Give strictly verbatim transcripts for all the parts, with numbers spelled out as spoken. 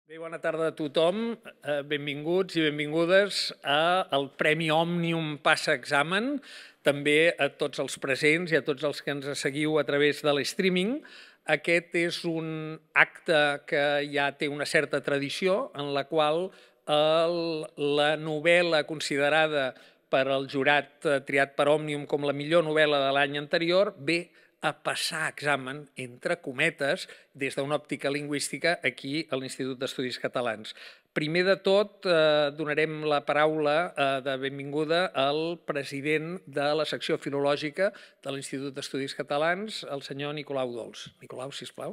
Bé, bona tarda a tothom. Benvinguts i benvingudes al Premi Òmnium Passa Examen, també a tots els presents i a tots els que ens seguiu a través de l'streaming. Aquest és un acte que ja té una certa tradició, en la qual la novel·la considerada per al jurat triat per Òmnium com la millor novel·la de l'any anterior ve a passar examen, entre cometes, des d'una òptica lingüística aquí a l'Institut d'Estudis Catalans. Primer de tot, donarem la paraula de benvinguda al president de la secció filològica de l'Institut d'Estudis Catalans, el senyor Nicolau Dols. Nicolau, sisplau.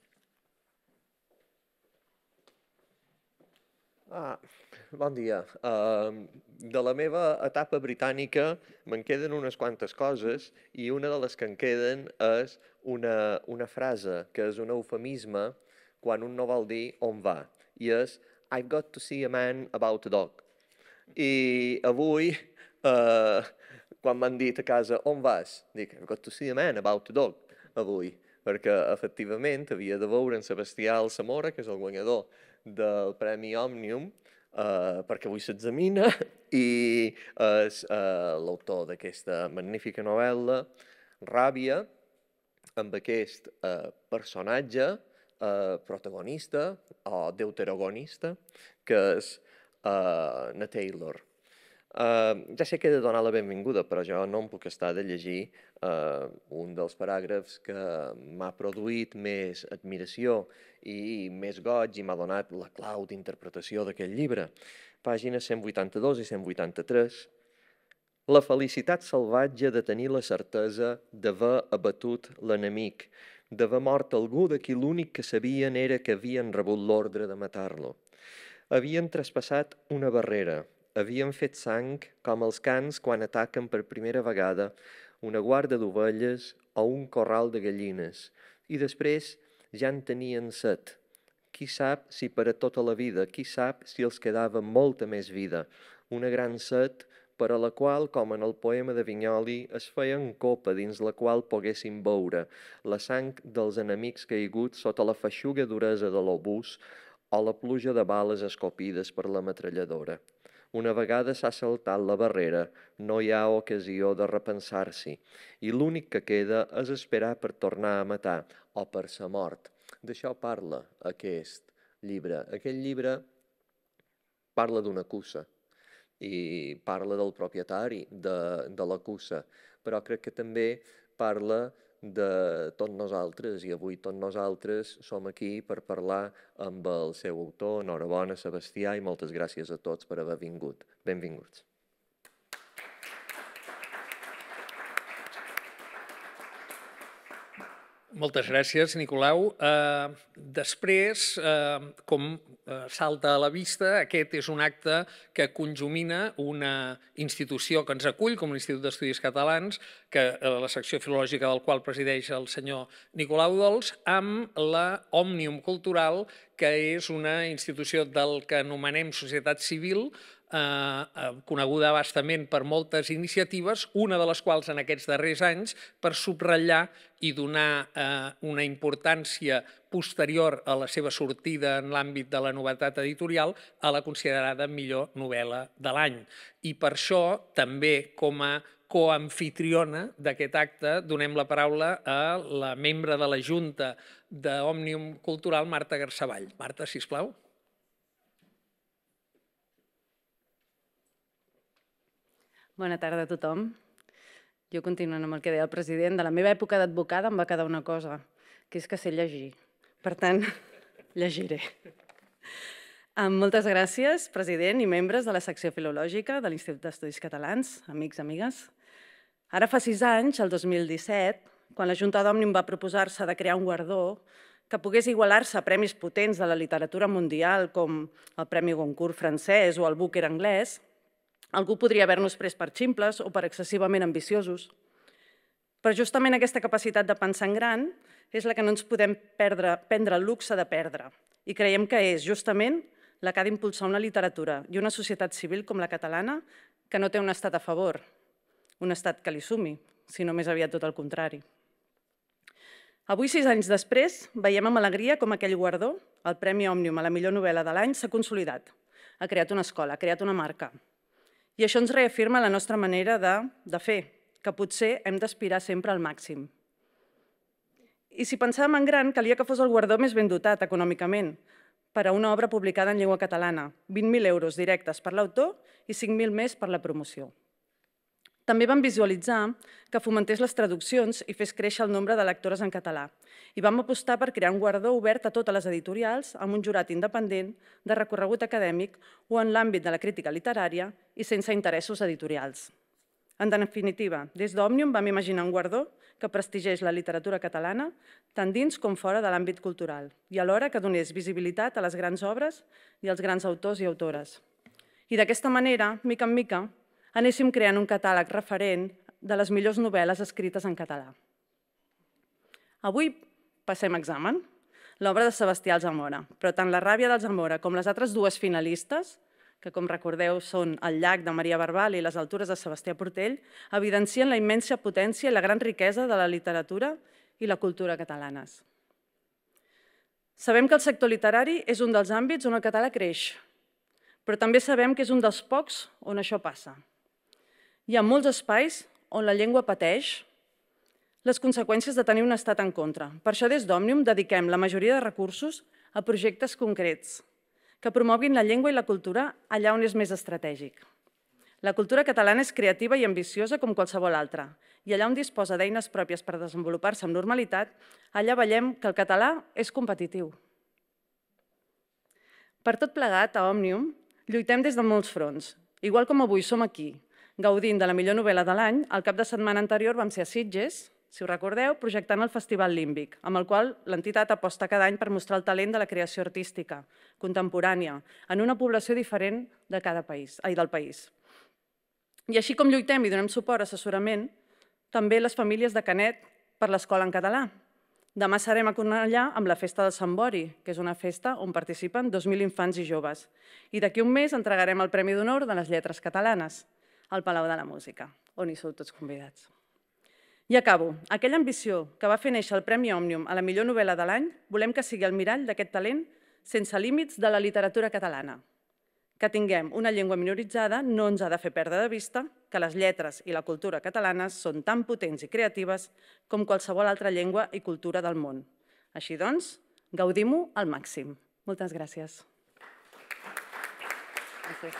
Bon dia. De la meva etapa britànica me'n queden unes quantes coses i una de les que em queden és una, una frase que és un eufemisme quan un no vol dir on va, i és I've got to see a man about a dog. I avui, eh, quan m'han dit a casa on vas, dic I've got to see a man about a dog avui, perquè efectivament havia de veure en Sebastià Alsamora, que és el guanyador del Premi Òmnium, Uh, perquè avui s'examina i és uh, l'autor d'aquesta magnífica novel·la, Ràbia, amb aquest uh, personatge uh, protagonista o deuteragonista, que és uh, na Taylor. Uh, ja sé que he de donar la benvinguda, però jo no em puc estar de llegir uh, un dels paràgrafs que m'ha produït més admiració i més goig i m'ha donat la clau d'interpretació d'aquest llibre. Pàgines cent vuitanta-dos i cent vuitanta-tres. La felicitat salvatge de tenir la certesa d'haver abatut l'enemic, d'haver mort algú de qui l'únic que sabien era que havien rebut l'ordre de matar-lo. Havien traspassat una barrera, havien fet sang com els cans quan ataquen per primera vegada una guarda d'ovelles o un corral de gallines, i després ja en tenien set. Qui sap si per a tota la vida, qui sap si els quedava molta més vida, una gran set per a la qual, com en el poema de Vinyoli, es feien copa dins la qual poguessin beure la sang dels enemics caiguts sota la feixuga duresa de l'obús o la pluja de bales escopides per la metralladora. Una vegada s'ha saltat la barrera, no hi ha ocasió de repensar-s'hi, i l'únic que queda és esperar per tornar a matar o per ser mort. D'això parla aquest llibre. Aquest llibre parla d'una cussa i parla del propietari de, de la cussa, però crec que també parla de tots nosaltres, i avui tots nosaltres som aquí per parlar amb el seu autor. Enhorabona, Sebastià, i moltes gràcies a tots per haver vingut. Benvinguts. Moltes gràcies, Nicolau. Després, com salta a la vista, aquest és un acte que conjumina una institució que ens acull, com l'Institut d'Estudis Catalans, que la secció filològica del qual presideix el senyor Nicolau Dols, amb la Òmnium Cultural, que és una institució del que anomenem societat civil, coneguda bastament per moltes iniciatives, una de les quals en aquests darrers anys per subratllar i donar una importància posterior a la seva sortida en l'àmbit de la novetat editorial a la considerada millor novel·la de l'any. I per això, també com a coamfitriona d'aquest acte, donem la paraula a la membre de la Junta d'Òmnium Cultural, Marta Garsavall. Marta, sisplau. Bona tarda a tothom. Jo, continuant amb el que deia el president, de la meva època d'advocada em va quedar una cosa, que és que sé llegir. Per tant, llegiré. Moltes gràcies, president i membres de la secció filològica de l'Institut d'Estudis Catalans, amics, amigues. Ara fa sis anys, el dos mil disset, quan la Junta d'Òmnium va proposar-se de crear un guardó que pogués igualar-se a premis potents de la literatura mundial, com el Premi Goncourt francès o el Booker anglès, algú podria haver-nos pres per ximples o per excessivament ambiciosos. Però justament aquesta capacitat de pensar en gran és la que no ens podem prendre el luxe de perdre. I creiem que és justament la que ha d'impulsar una literatura i una societat civil com la catalana que no té un estat a favor, un estat que li sumi, sinó més aviat tot el contrari. Avui, sis anys després, veiem amb alegria com aquell guardó, el Premi Òmnium a la millor novel·la de l'any, s'ha consolidat. Ha creat una escola, ha creat una marca. I això ens reafirma la nostra manera de, de fer, que potser hem d'aspirar sempre al màxim. I si pensàvem en gran, calia que fos el guardó més ben dotat econòmicament per a una obra publicada en llengua catalana, vint mil euros directes per l'autor i cinc mil més per la promoció. També vam visualitzar que fomentés les traduccions i fes créixer el nombre de lectores en català. I vam apostar per crear un guardó obert a totes les editorials, amb un jurat independent, de recorregut acadèmic o en l'àmbit de la crítica literària i sense interessos editorials. En definitiva, des d'Òmnium vam imaginar un guardó que prestigés la literatura catalana tant dins com fora de l'àmbit cultural i alhora que donés visibilitat a les grans obres i als grans autors i autores. I d'aquesta manera, mica en mica, anéssim creant un catàleg referent de les millors novel·les escrites en català. Avui passem examen, l'obra de Sebastià Alsamora, però tant la ràbia d'Alsamora com les altres dues finalistes, que com recordeu són El llac de Maria Barbal i Les altures de Sebastià Portell, evidencien la immensa potència i la gran riquesa de la literatura i la cultura catalanes. Sabem que el sector literari és un dels àmbits on el català creix, però també sabem que és un dels pocs on això passa. Hi ha molts espais on la llengua pateix les conseqüències de tenir un estat en contra. Per això des d'Òmnium dediquem la majoria de recursos a projectes concrets que promoguin la llengua i la cultura allà on és més estratègic. La cultura catalana és creativa i ambiciosa com qualsevol altra, i allà on disposa d'eines pròpies per desenvolupar-se amb normalitat, allà veiem que el català és competitiu. Per tot plegat, a Òmnium, lluitem des de molts fronts. Igual com avui som aquí, gaudint de la millor novel·la de l'any, el cap de setmana anterior vam ser a Sitges, si us recordeu, projectant el Festival Límbic, amb el qual l'entitat aposta cada any per mostrar el talent de la creació artística, contemporània, en una població diferent de cada país, ai, del país. I així com lluitem i donem suport a assessorament, també les famílies de Canet per l'escola en català. Demà serem a Cornellà amb la Festa del Sant Bori, que és una festa on participen dos mil infants i joves. I d'aquí un mes entregarem el Premi d'Honor de les Lletres Catalanes al Palau de la Música, on hi sou tots convidats. I acabo. Aquella ambició que va fer néixer el Premi Òmnium a la millor novel·la de l'any, volem que sigui el mirall d'aquest talent sense límits de la literatura catalana. Que tinguem una llengua minoritzada no ens ha de fer perdre de vista que les lletres i la cultura catalanes són tan potents i creatives com qualsevol altra llengua i cultura del món. Així doncs, gaudim-ho al màxim. Moltes gràcies. Gràcies.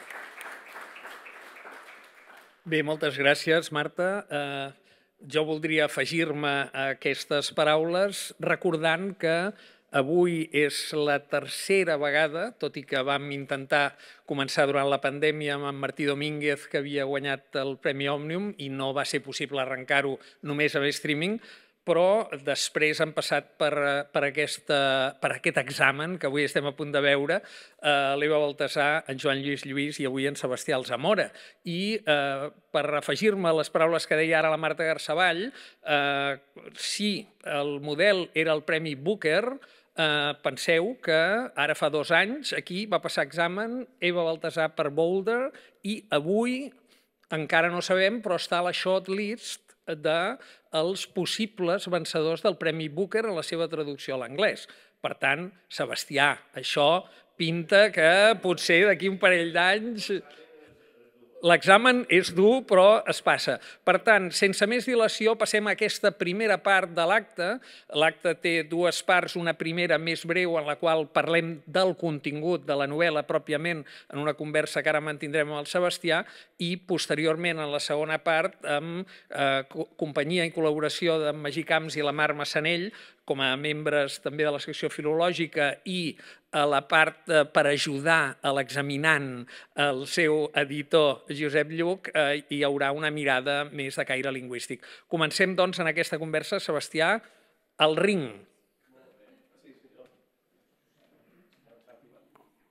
Bé, moltes gràcies, Marta. Jo voldria afegir-me a aquestes paraules recordant que avui és la tercera vegada, tot i que vam intentar començar durant la pandèmia amb en Martí Domínguez, que havia guanyat el Premi Òmnium, i no va ser possible arrencar-ho només a streaming, però després han passat per, per, aquesta, per aquest examen que avui estem a punt de veure, eh, l'Eva Baltasar, en Joan Lluís Lluís i avui en Sebastià Alsamora. I eh, per afegir-me a les paraules que deia ara la Marta Garsavall, eh, si el model era el Premi Booker, eh, penseu que ara fa dos anys aquí va passar examen Eva Baltasar per Boulder i avui encara no sabem, però està a la shortlist dels possibles vencedors del Premi Booker a la seva traducció a l'anglès. Per tant, Sebastià, això pinta que potser d'aquí un parell d'anys l'examen és dur, però es passa. Per tant, sense més dilació, passem a aquesta primera part de l'acte. L'acte té dues parts, una primera més breu en la qual parlem del contingut de la novel·la pròpiament en una conversa que ara mantindrem amb el Sebastià i posteriorment en la segona part amb eh, companyia i col·laboració d'en Magí Camps i la Mar Massanell com a membres també de la secció filològica i a la part eh, per ajudar a l'examinant, el seu editor Josep Lluc, eh, hi haurà una mirada més de caire lingüístic. Comencem, doncs, en aquesta conversa. Sebastià, el ring.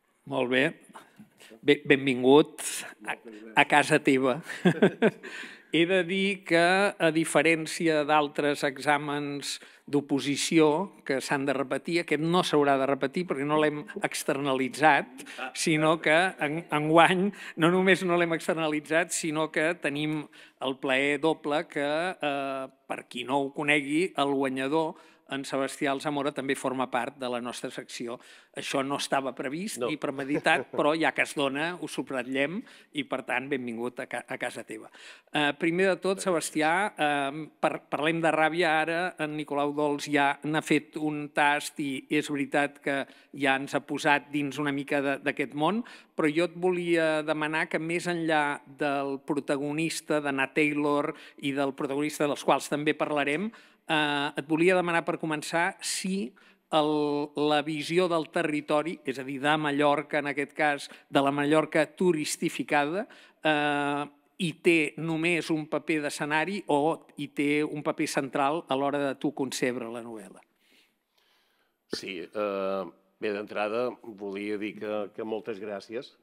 Molt bé. Benvingut a casa teva. He de dir que, a diferència d'altres exàmens d'oposició que s'han de repetir, aquest no s'haurà de repetir perquè no l'hem externalitzat, sinó que enguany no només no l'hem externalitzat, sinó que tenim el plaer doble que, eh, per qui no ho conegui, el guanyador, en Sebastià Alsamora, també forma part de la nostra secció. Això no estava previst ni premeditat, però ja que es dona, ho subratllem i, per tant, benvingut a casa teva. Primer de tot, Sebastià, parlem de ràbia ara. En Nicolau Dols ja n'ha fet un tast i és veritat que ja ens ha posat dins una mica d'aquest món, però jo et volia demanar que, més enllà del protagonista, d'Anna Taylor, i del protagonista dels quals també parlarem, et volia demanar per començar si la visió del territori, és a dir, de Mallorca, en aquest cas, de la Mallorca turistificada, hi té només un paper d'escenari o hi té un paper central a l'hora de tu concebre la novel·la? Sí, bé, d'entrada volia dir que moltes gràcies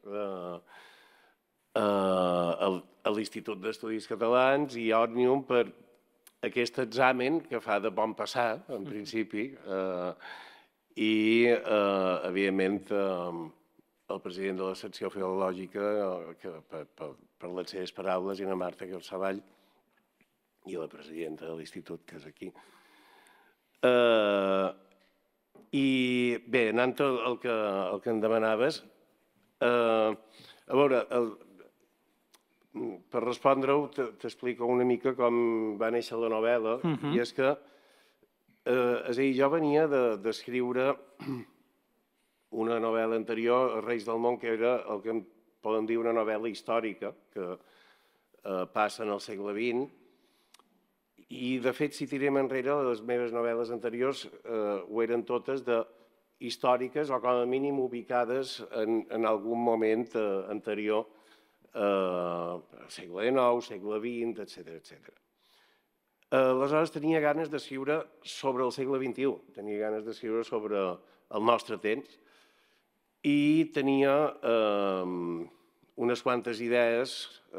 a l'Institut d'Estudis Catalans i a Òmnium per aquest examen que fa de bon passar, en principi, i, evidentment, el president de la secció filològica, per les seves paraules, i la Marta Carsavall, i la presidenta de l'Institut, que és aquí. I, bé, anant al que em demanaves, a veure, per respondre-ho, t'explico una mica com va néixer la novel·la, i és que, és a dir, jo venia d'escriure una novel·la anterior, Reis del món, que era el que en podem dir una novel·la històrica, que passa en el segle vint, i, de fet, si tirem enrere, les meves novel·les anteriors ho eren totes històriques o, com a mínim, ubicades en algun moment anterior, segle nou, segle vint, etcètera. Aleshores tenia ganes d'escriure sobre el segle vint-i-u, tenia ganes d'escriure sobre el nostre temps i tenia unes quantes idees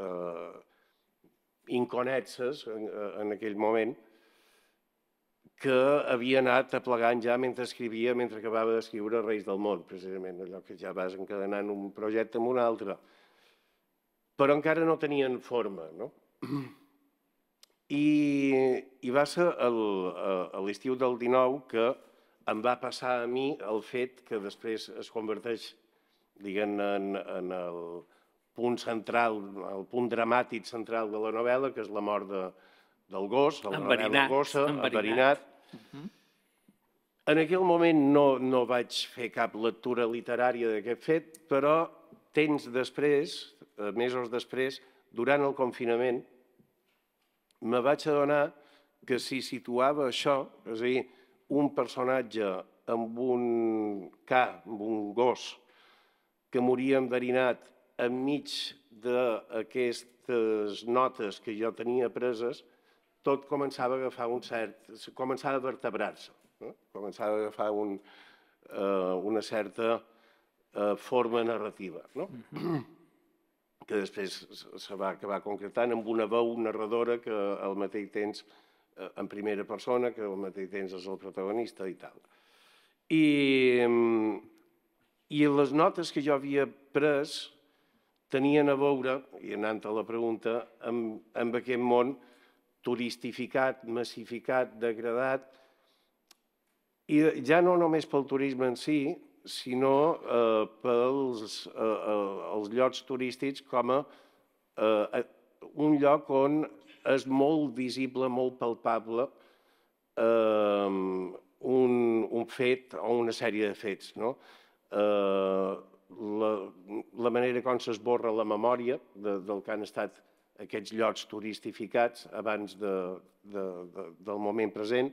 inconnexes en aquell moment que havia anat aplegant ja mentre escrivia, mentre acabava d'escriure Reis del món, precisament, allò que ja vas encadenant un projecte amb un altre. Però encara no tenien forma, no? I va ser a l'estiu del dinou que em va passar a mi el fet que després es converteix, diguem-ne, en el punt central, el punt dramàtic central de la novel·la, que és la mort del gos, de la novel·la gossa, enverinat. En aquell moment no vaig fer cap lectura literària d'aquest fet, però temps després, mesos després, durant el confinament, me vaig adonar que si situava això, és a dir, un personatge amb un ca, amb un gos, que moria enverinat enmig d'aquestes notes que jo tenia preses, tot començava a agafar un cert... començava a vertebrar-se, començava a agafar una certa forma narrativa, no? Que després se va acabar concretant amb una veu narradora que al mateix temps, en primera persona, que al mateix temps és el protagonista i tal. I les notes que jo havia pres tenien a veure, i anant a la pregunta, amb aquest món turistificat, massificat, degradat, i ja no només pel turisme en si, sinó pels llocs turístics com un lloc on és molt visible, molt palpable un fet o una sèrie de fets. La manera com s'esborra la memòria del que han estat aquests llocs turistificats abans del moment present,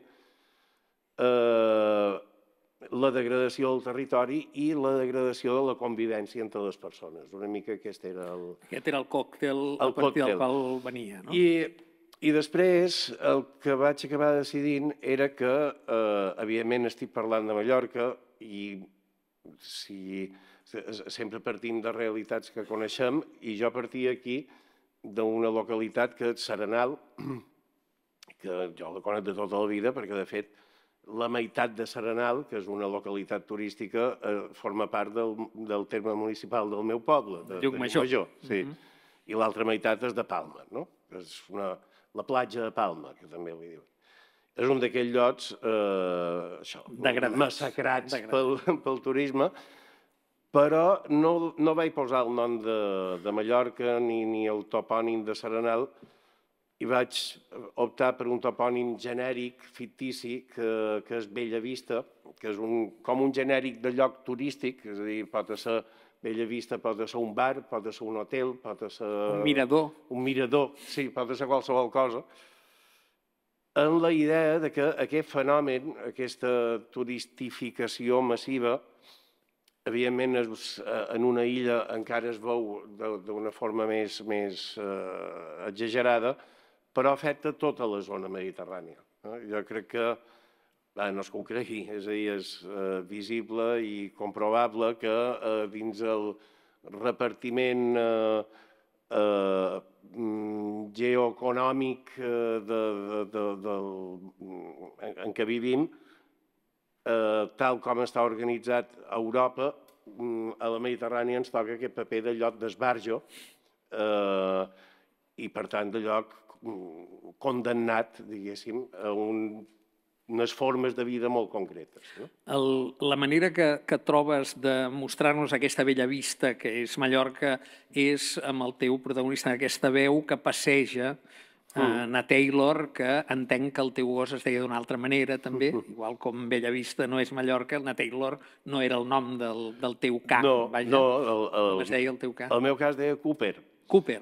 la degradació del territori i la degradació de la convivència entre les persones. Una mica aquest era el... Aquest era el còctel a partir del qual venia, no? I després el que vaig acabar decidint era que, evidentment, estic parlant de Mallorca i sempre partim de realitats que coneixem i jo partia aquí d'una localitat que és Serenal, que jo la conec de tota la vida, perquè, de fet, la meitat de Serenal, que és una localitat turística, forma part del terme municipal del meu poble, de Llucmajor. I l'altra meitat és de Palma, no? És la platja de Palma, que també li diuen. És un d'aquells llocs massacrats pel turisme, però no vaig posar el nom de Mallorca ni el topònim de Serenal i vaig optar per un topònim genèric, fictici, que és Bellavista, que és com un genèric de lloc turístic, és a dir, pot ser Bellavista, pot ser un bar, pot ser un hotel, pot ser... Un mirador. Un mirador, sí, pot ser qualsevol cosa, en la idea que aquest fenomen, aquesta turistificació massiva, evidentment, en una illa encara es veu d'una forma més exagerada, però afecta tota la zona mediterrània. Jo crec que, no és que ho cregui, és a dir, és visible i comprovable que dins el repartiment geoeconòmic en què vivim, tal com està organitzat a Europa, a la Mediterrània ens toca aquest paper de lloc d'esbarjo i, per tant, de lloc condemnat, diguéssim, a unes formes de vida molt concretes. La manera que trobes de mostrar-nos aquesta bella vista que és Mallorca és amb el teu protagonista, aquesta veu que passeja na Taylor, que entenc que el teu gos es deia d'una altra manera, també, igual com Bellavista no és Mallorca, na Taylor no era el nom del teu ca. No, no. Com es deia el teu ca? El meu ca es deia Cooper. Cooper.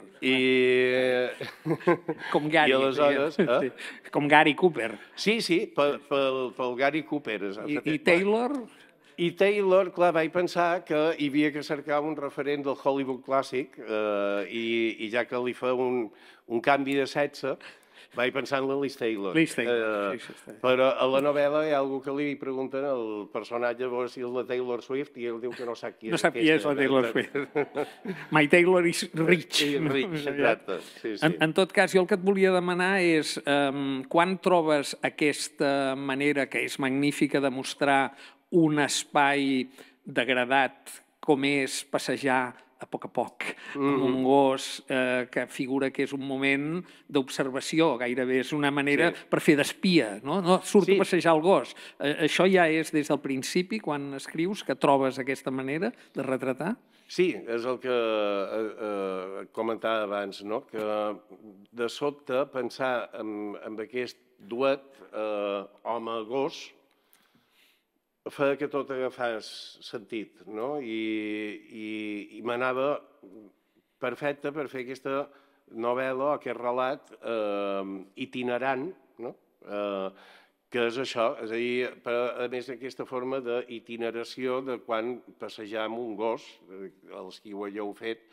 Com Gary. I aleshores... Com Gary Cooper. Sí, sí, pel Gary Cooper. I Taylor... I Taylor, clar, vaig pensar que hi havia que cercar un referent del Hollywood clàssic i ja que li fa un canvi de sexe, vaig pensar en la Liz Taylor. Liz Taylor, sí, sí. Però a la novel·la hi ha algú que li pregunten al personatge si és la Taylor Swift i ell diu que no sap qui és. No sap qui és la Taylor Swift. My Taylor is rich. Rich, exacte. En tot cas, jo el que et volia demanar és quan trobes aquesta manera, que és magnífica, de mostrar un espai degradat com és passejar a poc a poc, com un gos que figura que és un moment d'observació, gairebé és una manera per fer d'espia, no? No surto a passejar el gos. Això ja és des del principi, quan escrius, que trobes aquesta manera de retratar? Sí, és el que comentava abans, que de sobte pensar en aquest duet home-gos fa que tot agafés sentit, no? I m'anava perfecte per fer aquesta novel·la, aquest relat itinerant, que és això, és a dir, a més aquesta forma d'itineració de quan passejar amb un gos, els qui ho hagueu fet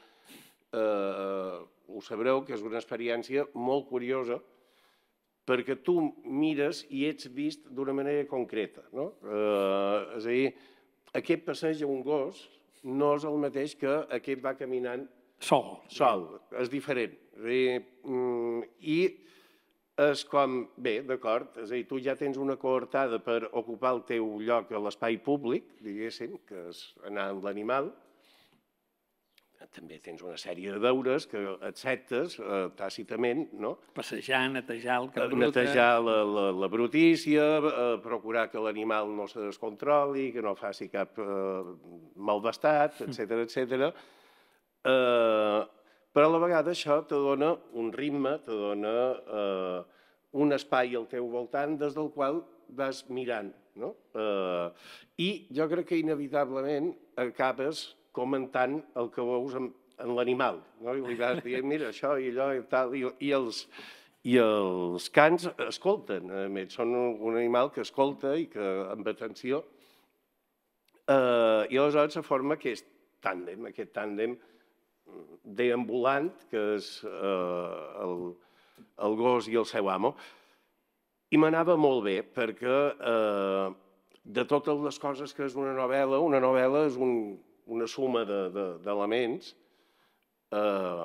ho sabreu, que és una experiència molt curiosa, perquè tu mires i ets vist d'una manera concreta. És a dir, aquest passeig a un gos no és el mateix que aquest va caminant sol. Sol, és diferent. I és com, bé, d'acord, és a dir, tu ja tens una coartada per ocupar el teu lloc a l'espai públic, diguéssim, que és anar amb l'animal. També tens una sèrie de deures que acceptes tàcitament, no? Passejar, netejar el que bruta. Netejar la brutícia, procurar que l'animal no se descontroli, que no faci cap malvestat, etcètera, etcètera. Però a la vegada això te dona un ritme, te dona un espai al teu voltant des del qual vas mirant, no? I jo crec que inevitablement acabes comentant el que veus en l'animal. I li vas dient, mira, això i allò i tal, i els cans escolten, a més, són un animal que escolta i que amb atenció, i aleshores se forma aquest tàndem, aquest tàndem deambulant, que és el gos i el seu amo, i m'anava molt bé, perquè de totes les coses que és una novel·la, una novel·la és un una suma d'elements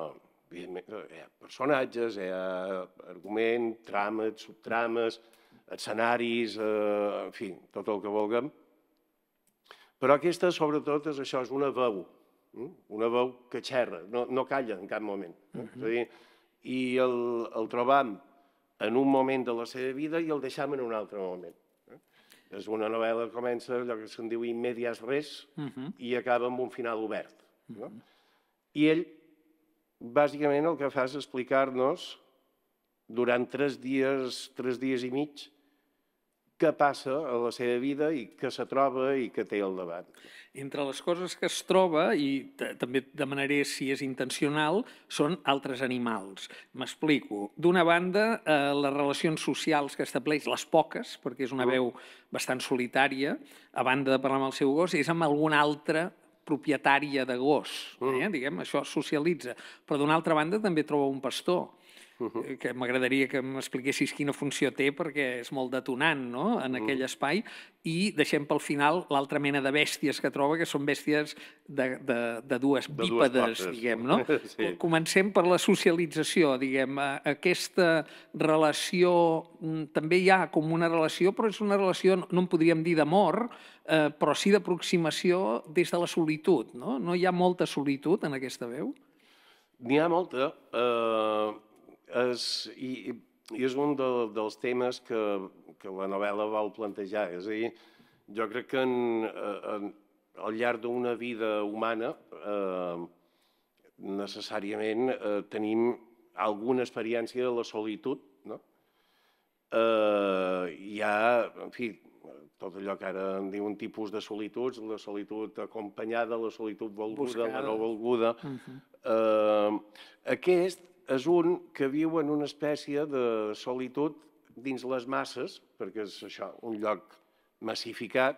evidentment, hi ha personatges, hi ha argument, trames, subtrames, escenaris, eh, en fi, tot el que vulguem. Però aquesta, sobretot, és això, és una veu, una veu que xerra, no, no calla en cap moment. Eh? Uh-huh. És a dir, i el, el trobam en un moment de la seva vida i el deixam en un altre moment. Eh? És una novel·la que comença allò que se'n diu in medias res uh-huh. i acaba amb un final obert. No? Uh-huh. I ell, bàsicament, el que fa és explicar-nos durant tres dies, tres dies i mig, què passa a la seva vida i què se troba i què té al davant. Entre les coses que es troba, i també demanaré si és intencional, són altres animals. M'explico. D'una banda, eh, les relacions socials que estableix, les poques, perquè és una veu bastant solitària, a banda de parlar amb el seu gos, és amb alguna altra propietària de gos. Eh? Diguem, això socialitza. Però d'una altra banda també troba un pastor, Uh-huh. que m'agradaria que m'expliquessis quina funció té perquè és molt detonant, no?, en uh-huh. aquell espai, i deixem pel final l'altra mena de bèsties que troba, que són bèsties de, de, de dues de bípedes, dues diguem, no? Sí. Comencem per la socialització, diguem, aquesta relació, també hi ha com una relació, però és una relació, no en podríem dir d'amor, eh, però sí d'aproximació des de la solitud, no? No hi ha molta solitud en aquesta veu? N'hi ha molta, eh... És, i, i és un de, dels temes que, que la novel·la vol plantejar. És a dir, jo crec que en, en, al llarg d'una vida humana eh, necessàriament eh, tenim alguna experiència de la solitud. No? Eh, hi ha, en fi, tot allò que ara en diuen tipus de solituds, la solitud acompanyada, la solitud volguda, Buscada. La no volguda. Uh-huh. eh, aquest és un que viu en una espècie de solitud dins les masses, perquè és això, un lloc massificat,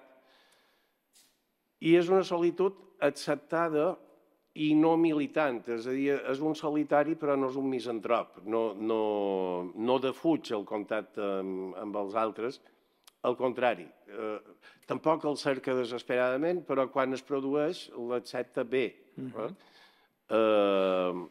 i és una solitud acceptada i no militant, és a dir, és un solitari però no és un misantrop, no, no, no defuig el contacte amb, amb els altres, al contrari, eh, tampoc el cerca desesperadament, però quan es produeix l'accepta bé. Uh-huh. eh,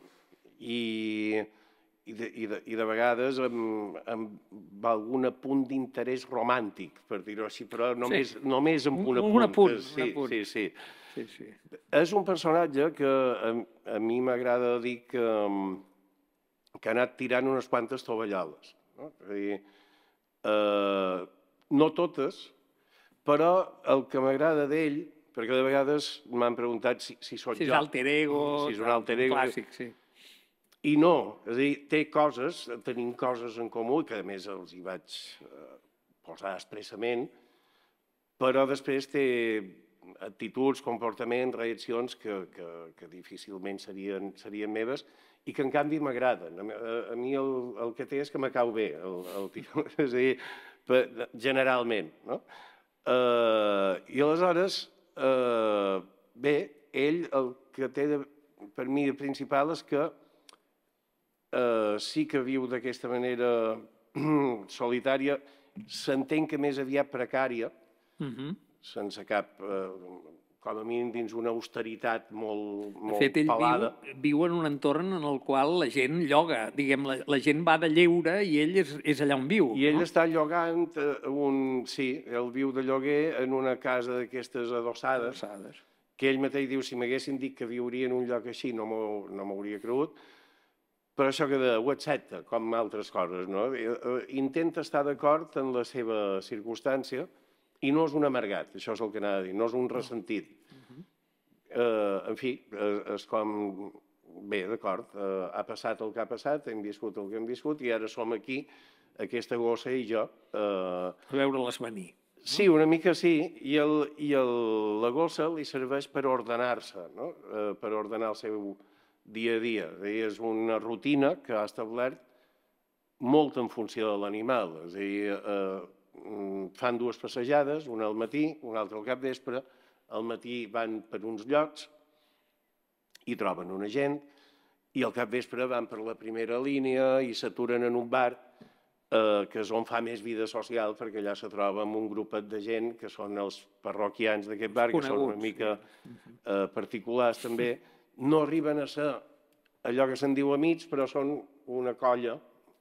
I, i, de, i, de, i de vegades amb, amb algun punt d'interès romàntic, per dir-ho així, però només, sí. només amb un apunt. Un apunt, sí, un apunt. Sí, sí. Sí, sí. És un personatge que a, a mi m'agrada dir que, que ha anat tirant unes quantes tovalloles. No? És a dir, eh, no totes, però el que m'agrada d'ell, perquè de vegades m'han preguntat si, si soc si jo. Si és alter ego, si és un alter ego. Clàssic, sí. I no, és a dir, té coses, tenim coses en comú, que a més els hi vaig posar expressament, però després té actituds, comportaments, reaccions que, que, que difícilment serien, serien meves i que en canvi m'agraden. A, a mi el, el que té és que me cau bé, el, el tio, és a dir, per, generalment. No? Uh, I aleshores, uh, bé, ell el que té de, per mi el principal és que Uh, sí que viu d'aquesta manera solitària, s'entén que més aviat precària, uh-huh. sense cap, uh, com a mínim dins una austeritat molt, molt de fet, ell pelada. Viu, viu en un entorn en el qual la gent lloga, diguem, la, la gent va de lleure i ell és, és allà on viu. I ell no? està llogant, un, sí, ell viu de lloguer en una casa d'aquestes adossades, adossades, que ell mateix diu, si m'haguessin dit que viuria en un lloc així no m'hauria cregut, però això que ho accepta, com altres coses, no? Intenta estar d'acord en la seva circumstància i no és un amargat, això és el que anava a dir, no és un ressentit. Uh-huh. eh, en fi, és com, bé, d'acord, eh, ha passat el que ha passat, hem viscut el que hem viscut i ara som aquí, aquesta gossa i jo. Eh, a veure-les venir. No? Sí, una mica sí, i, el, i el, la gossa li serveix per ordenar-se, no? eh, per ordenar el seu dia a dia. És una rutina que ha establert molt en funció de l'animal. És a dir, eh, fan dues passejades, una al matí, una altra al capvespre. Al matí van per uns llocs i troben una gent, i al capvespre van per la primera línia i s'aturen en un bar, eh, que és on fa més vida social, perquè allà se troba amb un grupet de gent que són els parroquians d'aquest bar, que són una mica eh, particulars també. No arriben a ser allò que se'n diu amics, però són una colla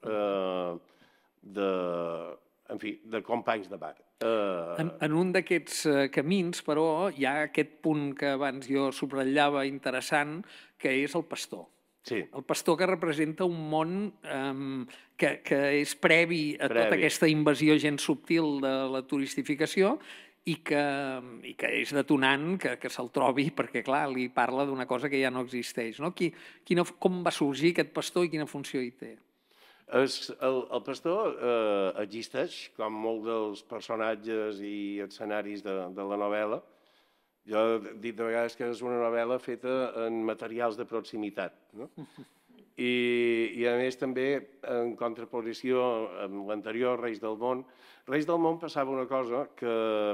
de, en fi, de companys de bar. En, en un d'aquests camins, però, hi ha aquest punt que abans jo subratllava interessant, que és el pastor. Sí. El pastor que representa un món um, que, que és previ a Previ. tota aquesta invasió gens subtil de la turistificació i que, i que és detonant que, que se'l trobi, perquè, clar, li parla d'una cosa que ja no existeix. No? Qui, quina, com va sorgir aquest pastor i quina funció hi té? Es, el, el pastor eh, existeix, com molts dels personatges i escenaris de, de la novel·la. Jo he dit de vegades que és una novel·la feta en materials de proximitat, no? I, i a més també en contraposició amb l'anterior Reis del Món. Reis del Món passava una cosa que,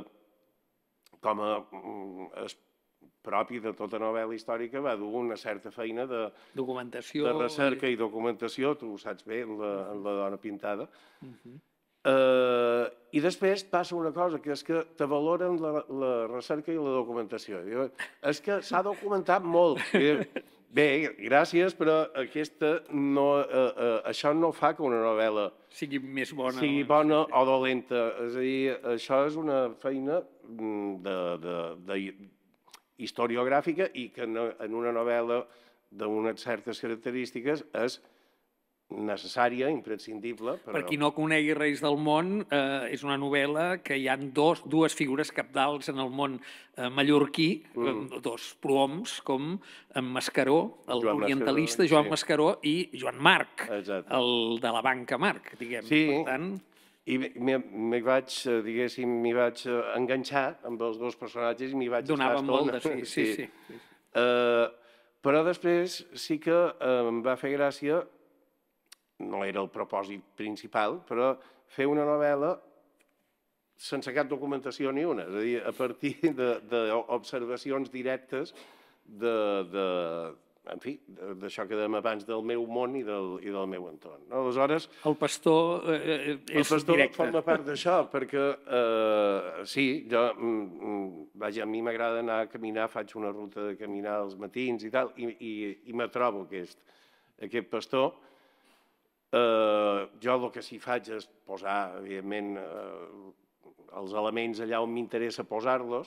com a es propi de tota novel·la històrica, va dur una certa feina de, documentació, de recerca i documentació, tu ho saps bé, en la, en la dona pintada. Uh-huh. Uh, I després passa una cosa, que és que te valoren la, la recerca i la documentació. Diu, és que s'ha documentat molt. I, bé, gràcies, però aquesta no, uh, uh, això no fa que una novel·la sigui més bona, sigui bona o dolenta. És a dir, això és una feina de, de, de historiogràfica i que no, en una novel·la d'unes certes característiques és necessària, imprescindible. Però... Per qui no conegui Reis del Món, eh, és una novel·la que hi ha dos, dues figures capdals en el món eh, mallorquí, mm. dos prohoms, com en Mascaró, l'orientalista, Mascaró, Joan sí. Mascaró, i Joan Marc, Exacte. El de la banca Marc, diguem. Sí, per tant... i m'hi vaig, diguéssim, m'hi vaig enganxar amb els dos personatges i m'hi vaig Donava estar estona. molt de sí, sí, sí. sí. Uh, però després sí que uh, em va fer gràcia, no era el propòsit principal, però fer una novel·la sense cap documentació ni una, és a dir, a partir d'observacions directes de, de, en fi, d'això que dèiem abans del meu món i del, i del meu entorn. Aleshores... El pastor eh, és directe. El pastor forma part d'això, perquè eh, sí, jo, vaja, a mi m'agrada anar a caminar, faig una ruta de caminar als matins i tal, i, i, i me trobo aquest, aquest pastor. Uh, jo el que sí faig és posar, evidentment, uh, els elements allà on m'interessa posar-los,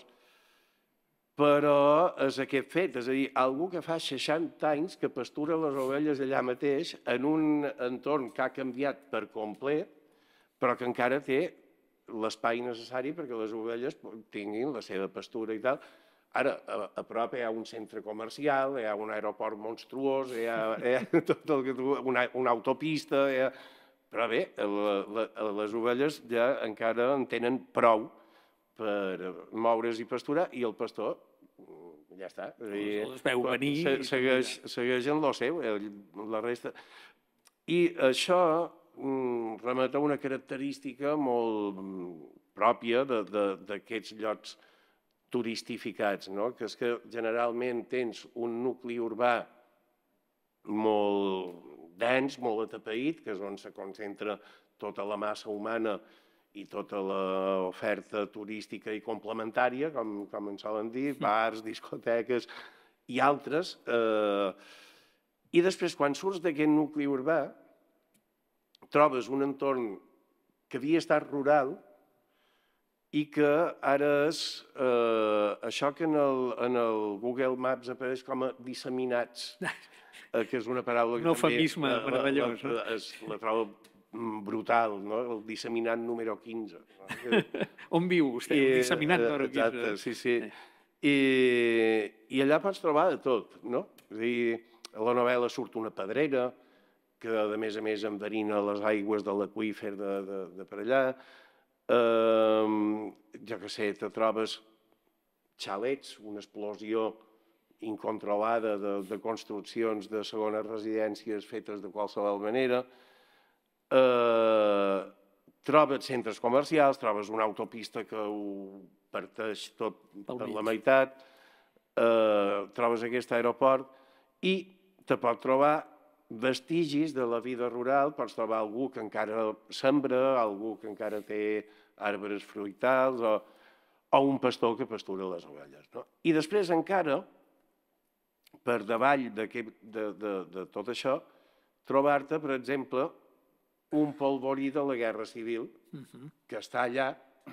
però és aquest fet, és a dir, algú que fa seixanta anys que pastura les ovelles allà mateix en un entorn que ha canviat per complet, però que encara té l'espai necessari perquè les ovelles tinguin la seva pastura i tal. Ara, a, a prop hi ha un centre comercial, hi ha un aeroport monstruós, hi ha, hi ha tot el que tu, una, una autopista, hi ha... però bé, la, la, les ovelles ja encara en tenen prou per moure's i pasturar, i el pastor ja està. Els veu venir. Segueix, segueix en lo seu, la resta. I això remet a una característica molt pròpia d'aquests llocs turistificats, no? Que és que generalment tens un nucli urbà molt dens, molt atapeït, que és on se concentra tota la massa humana i tota l'oferta turística i complementària, com, com en solen dir, bars, discoteques i altres. Eh, I després, quan surts d'aquest nucli urbà, trobes un entorn que havia estat rural i que ara és eh, això que en el, en el Google Maps apareix com a disseminats, eh, que és una paraula que un també... eufemisme la, meravellós. La, la, la, la trobo brutal, no? El disseminat número quinze. No? On viu vostè? El disseminat número quinze. Exacte, sí, sí. I, I allà pots trobar de tot, no? És a dir, a la novel·la surt una pedrera, que a més a més enverina les aigües de l'aqüífer de, de, de per allà. Uh, jo què sé, te trobes xalets, una explosió incontrolada de, de construccions de segones residències fetes de qualsevol manera. Uh, trobes centres comercials, trobes una autopista que ho parteix tot per la meitat, uh, trobes aquest aeroport i te pot trobar vestigis de la vida rural, pots trobar algú que encara sembra, algú que encara té arbres fruitals o, o un pastor que pastura les ovelles. No? I després encara, per davall de, de, de, de tot això, trobar-te, per exemple, un polvorí de la Guerra Civil que està allà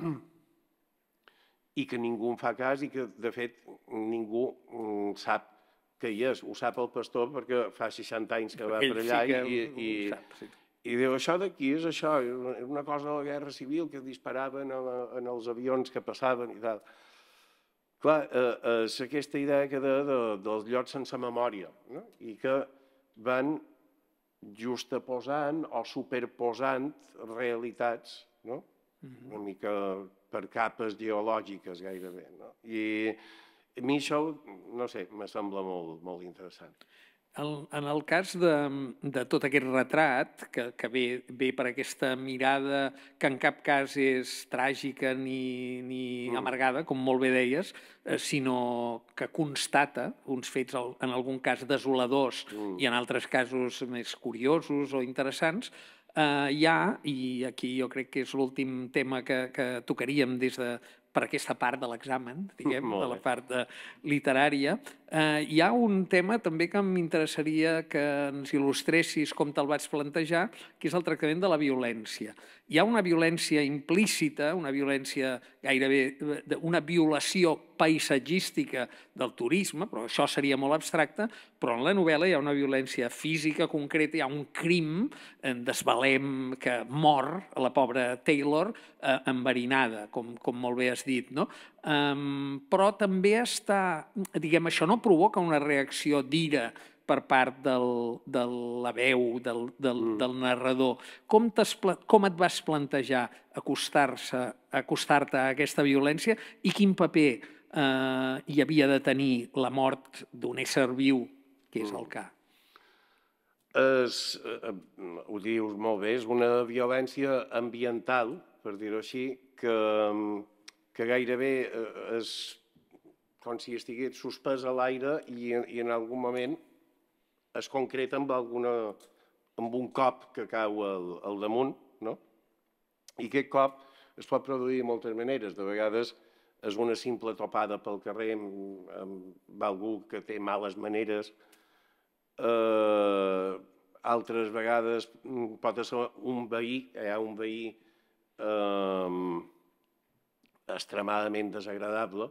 i que ningú en fa cas i que, de fet, ningú sap que hi és. Ho sap el pastor perquè fa seixanta anys que va per allà i, i, i diu, això d'aquí és això, és una cosa de la Guerra Civil que disparaven en els avions que passaven i tal. Clar, és aquesta idea que de, de, dels llocs sense memòria, no? I que van justaposant o superposant realitats, no? Una mica per capes geològiques gairebé, no? I a mi això, no sé, me sembla molt, molt interessant. El, en el cas de, de tot aquest retrat, que, que ve, ve per aquesta mirada que en cap cas és tràgica ni, ni mm. amargada, com molt bé deies, eh, sinó que constata uns fets, en algun cas desoladors mm. i en altres casos més curiosos o interessants, eh, hi ha, i aquí jo crec que és l'últim tema que, que tocaríem des de per aquesta part de l'examen, diguem, de la part de, literària. Eh, hi ha un tema també que m'interessaria que ens il·lustressis com te'l vaig plantejar, que és el tractament de la violència. Hi ha una violència implícita, una violència gairebé, una violació paisatgística del turisme, però això seria molt abstracte, però en la novel·la hi ha una violència física concreta, hi ha un crim, desvalem, que mor la pobra Taylor eh, enverinada, com, com molt bé has dit, no? Um, però també està, diguem, això no provoca una reacció d'ira per part del, de la veu, del, del, mm. del narrador. Com, com et vas plantejar acostar-se, acostar-te a aquesta violència i quin paper eh, hi havia de tenir la mort d'un ésser viu, que és el K? Es, eh, ho dius molt bé, és una violència ambiental, per dir-ho així, que, que gairebé és com si estigués suspès a l'aire i, i en algun moment es concreta amb, alguna, amb un cop que cau al, al damunt, no? I aquest cop es pot produir de moltes maneres. De vegades és una simple topada pel carrer amb, amb algú que té males maneres. Eh, altres vegades pot ser un veí, hi ha un veí eh, extremadament desagradable,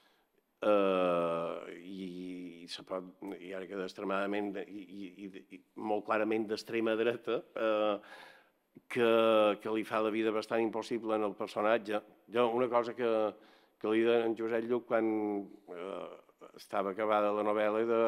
Uh, i, i, se pot, i ara que extremadament i, i, i molt clarament d'extrema dreta uh, que, que li fa la vida bastant impossible en el personatge. Jo una cosa que, que li deia en Josep Lluc quan uh, estava acabada la novel·la de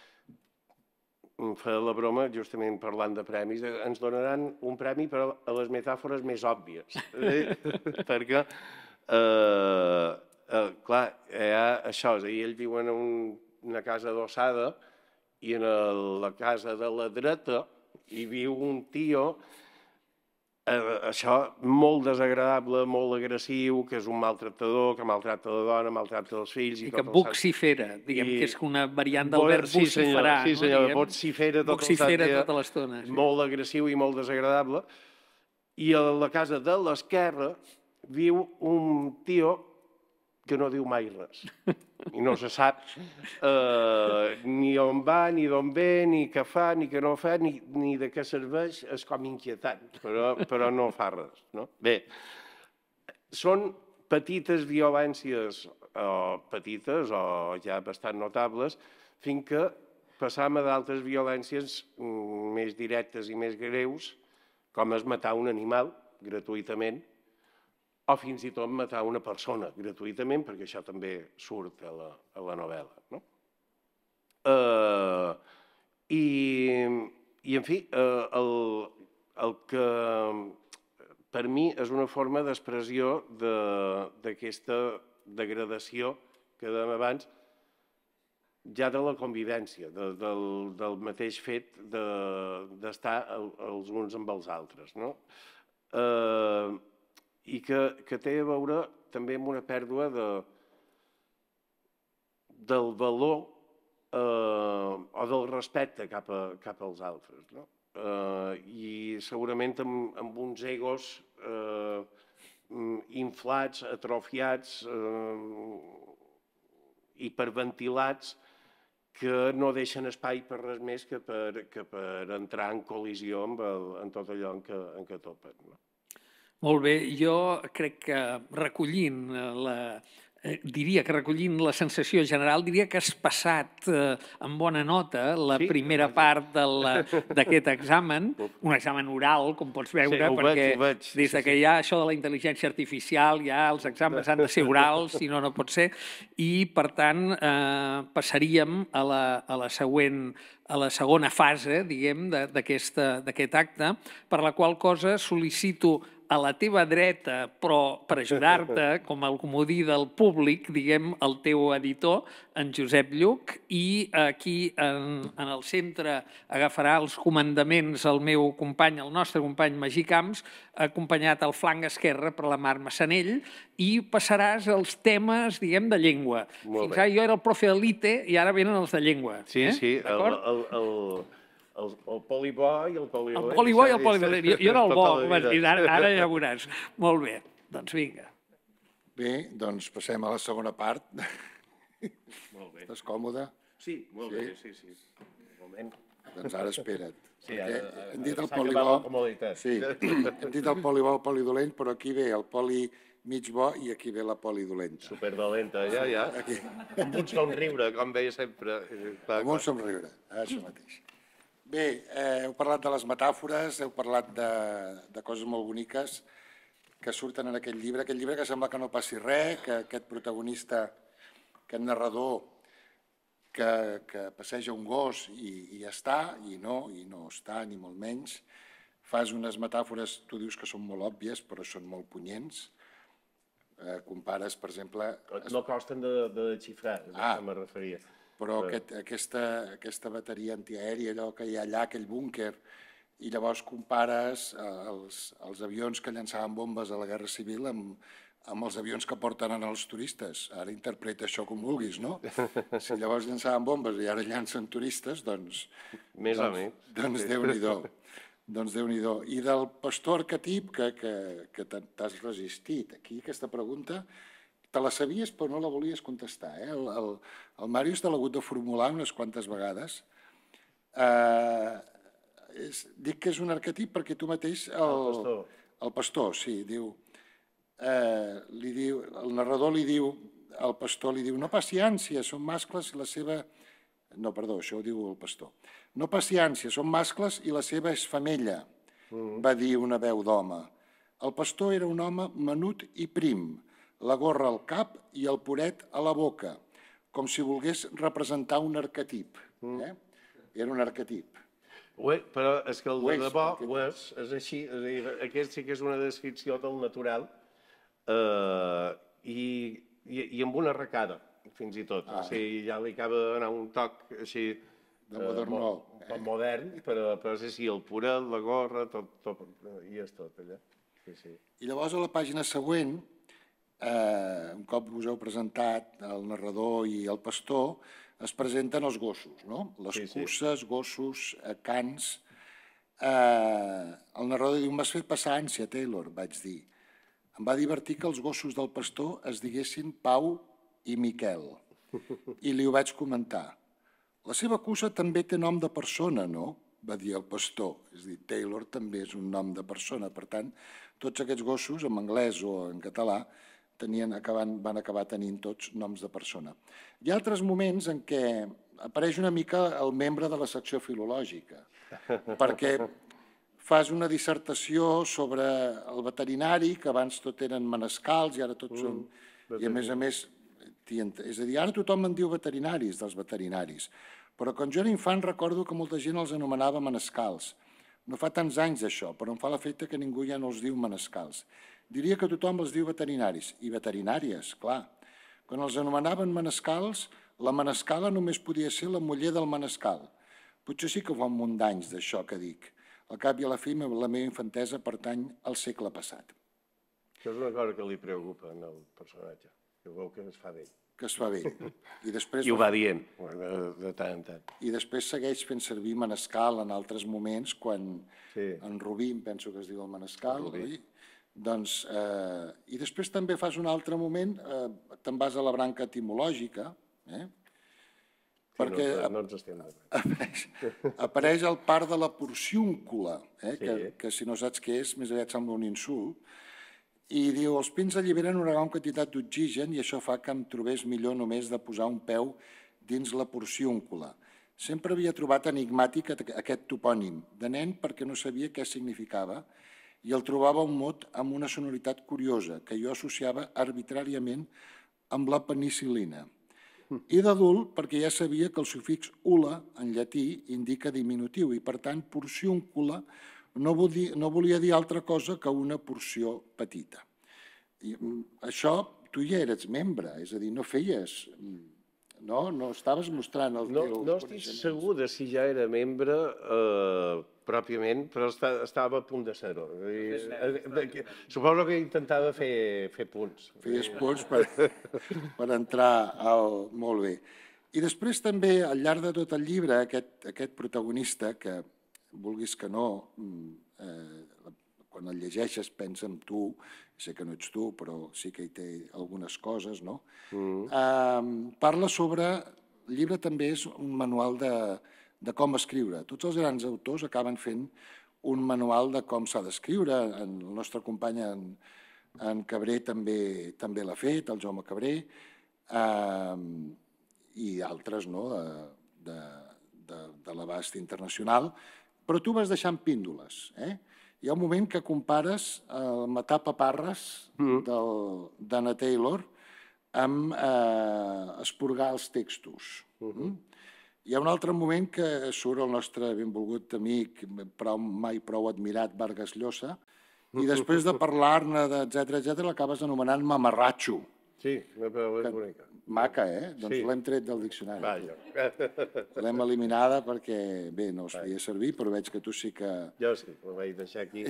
fer la broma, justament parlant de premis, de, ens donaran un premi per a les metàfores més òbvies, eh? perquè uh, Uh, clar, hi ha això, és a dir, ells viuen en un, una casa adossada i en el, la casa de la dreta hi viu un tio, uh, això, molt desagradable, molt agressiu, que és un maltractador, que maltracta la dona, maltracta els fills... I, I que vocifera, diguem I... que és una variant del verb sí, vociferar. Sí, senyor, no? vocifera, tot vocifera tota l'estona. Sí. Molt agressiu i molt desagradable. I a la casa de l'esquerra viu un tio que no diu mai res, i no se sap eh, ni on va, ni d'on ve, ni què fa, ni què no fa, ni, ni de què serveix, és com inquietant, però, però no fa res. No? Bé, són petites violències, o petites o ja bastant notables, fins que passam a d'altres violències més directes i més greus, com és matar un animal gratuïtament, o fins i tot matar una persona gratuïtament, perquè això també surt a la, a la novel·la. No? Uh, i, I, en fi, uh, el, el que per mi és una forma d'expressió d'aquesta degradació que dèiem abans, ja de la convivència, de, del, del mateix fet d'estar de, els uns amb els altres. No? Uh, i que, que té a veure també amb una pèrdua de, del valor eh, o del respecte cap, a, cap als altres. No? Eh, I segurament amb, amb uns egos eh, inflats, atrofiats, eh, hiperventilats, que no deixen espai per res més que per, que per entrar en col·lisió amb, el, amb tot allò en què, en què topen. No? Molt bé, jo crec que recollint la... Eh, diria que recollint la sensació general, diria que has passat eh, amb bona nota la sí? primera part d'aquest examen, un examen oral, com pots veure, sí, ho perquè veig, ho veig. des de que hi ha això de la intel·ligència artificial, ja els exàmens han de ser orals, si no, no pot ser, i per tant eh, passaríem a la, a la següent a la segona fase, diguem, d'aquest acte, per la qual cosa sol·licito a la teva dreta, però per ajudar-te, com el comodí del públic, diguem, el teu editor, en Josep Lluc, i aquí en, en el centre agafarà els comandaments el meu company, el nostre company Magí Camps, acompanyat al flanc esquerre per la Mar Massanell, i passaràs els temes, diguem, de llengua. Molt Fins bé. ara jo era el profe Elite i ara venen els de llengua. Sí, eh? sí, el, el, el, el, el poli bo i el poli dolent. El poli bo i el poli dolent. Jo, jo era el bo, Tota la vida. ara, ara ja veuràs. Molt bé, doncs vinga. Bé, doncs passem a la segona part. Molt bé. Estàs còmode? Sí, molt bé, sí, sí. Un moment. Doncs ara espera't. Sí, Perquè ara- ara- hem dit el s'ha poli acabat bo... la comoditat. Sí, hem dit el poli bo, el poli dolent, però aquí ve el poli mig bo i aquí ve la poli dolenta. Superdolenta, ja, ja. Aquí. Amb un somriure, com veia sempre. Clar, Amb un somriure, això mateix. Bé, eh, heu parlat de les metàfores, heu parlat de, de coses molt boniques que surten en aquest llibre, aquest llibre que sembla que no passi res, que aquest protagonista, aquest narrador que, que passeja un gos i, i ja està, i no, i no està, ni molt menys. Fas unes metàfores, tu dius que són molt òbvies, però són molt punyents. Eh, compares, per exemple... No costen de, de xifrar, Ah. ah. me referia. Però aquest, aquesta, aquesta bateria antiaèria, allò que hi ha allà, aquell búnquer, i llavors compares els, els avions que llançaven bombes a la Guerra Civil amb, amb els avions que porten els turistes. Ara interpreta això com vulguis, no? Si llavors llançaven bombes i ara llancen turistes, doncs... Més o doncs, menys. Doncs Déu-n'hi-do. Doncs Déu-n'hi-do. I del pastor arquetip que, que, que t'has resistit. Aquí aquesta pregunta... Te la sabies, però no la volies contestar. Eh? El, el, el Màrius te l'ha hagut de formular unes quantes vegades. Eh, és, dic que és un arquetip perquè tu mateix... El, El pastor. El pastor, sí, diu, eh, li diu... El narrador li diu, el pastor li diu, no passi ànsia, són mascles i la seva... No, perdó, això ho diu el pastor. No passi ànsia, són mascles i la seva és femella, mm. va dir una veu d'home. El pastor era un home menut i prim, la gorra al cap i el puret a la boca, com si volgués representar un arquetip. Eh? Era un arquetip. Ho és, però és que el Ho de és, debò perquè- ho és, és així. És a dir, aquest sí que és una descripció del natural eh, i, i, i amb una arracada, fins i tot. Ah. O sigui, ja li acaba de donar un toc així... De modernó. mo- Un poc modern, però, però és així, el puret, la gorra, tot, tot, i és tot allà. Sí, sí. I llavors a la pàgina següent, eh, un cop us heu presentat el narrador i el pastor, es presenten els gossos, no? Les Sí, sí. curses, gossos, eh, cans... Eh, el narrador diu, m'has fet passar ànsia, Taylor, vaig dir. Em va divertir que els gossos del pastor es diguessin Pau i Miquel. I li ho vaig comentar. La seva cursa també té nom de persona, no? Va dir el pastor. És a dir, Taylor també és un nom de persona. Per tant, tots aquests gossos, en anglès o en català, tenien, acabant, van acabar tenint tots noms de persona. Hi ha altres moments en què apareix una mica el membre de la secció filològica, perquè fas una dissertació sobre el veterinari, que abans tot eren manescals i ara tots són... I a més a més, és a dir, ara tothom en diu veterinaris, dels veterinaris, però quan jo era infant recordo que molta gent els anomenava manescals. No fa tants anys d'això, però em fa l'efecte que ningú ja no els diu manescals. Diria que tothom els diu veterinaris, i veterinàries, clar. Quan els anomenaven manescals, la manescala només podia ser la muller del manescal. Potser sí que fa un munt d'anys d'això que dic. Al cap i a la fi, la meva infantesa pertany al segle passat. Això és una cosa que li preocupa al personatge, que veu que es fa bé. Que es fa bé. I, després, I ho va dient, de, de tant en tant. I després segueix fent servir manescal en altres moments, quan Sí. en Rubí, em penso que es diu el manescal, oi? Doncs, eh, I després també fas un altre moment, eh, te'n vas a la branca etimològica, eh? perquè no ens estem apareix, apareix el part de la porciúncula, eh? Sí. que, que si no saps què és, més aviat sembla un insult, i diu, els pins alliberen una gran quantitat d'oxigen i això fa que em trobés millor només de posar un peu dins la porciúncula. Sempre havia trobat enigmàtic aquest topònim de nen perquè no sabia què significava i el trobava un mot amb una sonoritat curiosa que jo associava arbitràriament amb la penicil·lina. I d'adult perquè ja sabia que el sufix ula, en llatí, indica diminutiu i, per tant, porciúncula no volia, no volia dir altra cosa que una porció petita. I això, tu ja eres membre, és a dir, no feies... No? No estaves mostrant el no, teu... No estic segur de si ja era membre eh, pròpiament, però està, estava a punt de ser-ho. Suposo que intentava fer, fer punts. Feies punts per, per entrar al... Molt bé. I després també, al llarg de tot el llibre, aquest, aquest protagonista, que vulguis que no, eh, quan el llegeixes pensa en tu, sé que no ets tu, però sí que hi té algunes coses, no? Mm. Eh, parla sobre... El llibre també és un manual de, de com escriure. Tots els grans autors acaben fent un manual de com s'ha d'escriure. El nostre company, en, en Cabré, també, també l'ha fet, el Jaume Cabré, eh, i altres, no?, de, de, de, de l'abast internacional. Però tu vas deixant píndoles, eh? Hi ha un moment que compares el matar paparres d'Anna Taylor amb eh, esporgar els textos. Uh -huh. Hi ha un altre moment que surt el nostre benvolgut amic, però mai prou admirat, Vargas Llosa, i després de parlar-ne, etcètera, etcètera, l'acabes anomenant mamarratxo. Sí, una paraula bonica. Maca, eh? Doncs sí. L'hem tret del diccionari. L'hem eliminada perquè, bé, no es feia servir, però veig que tu sí que... Jo sí, ho vaig deixar aquí.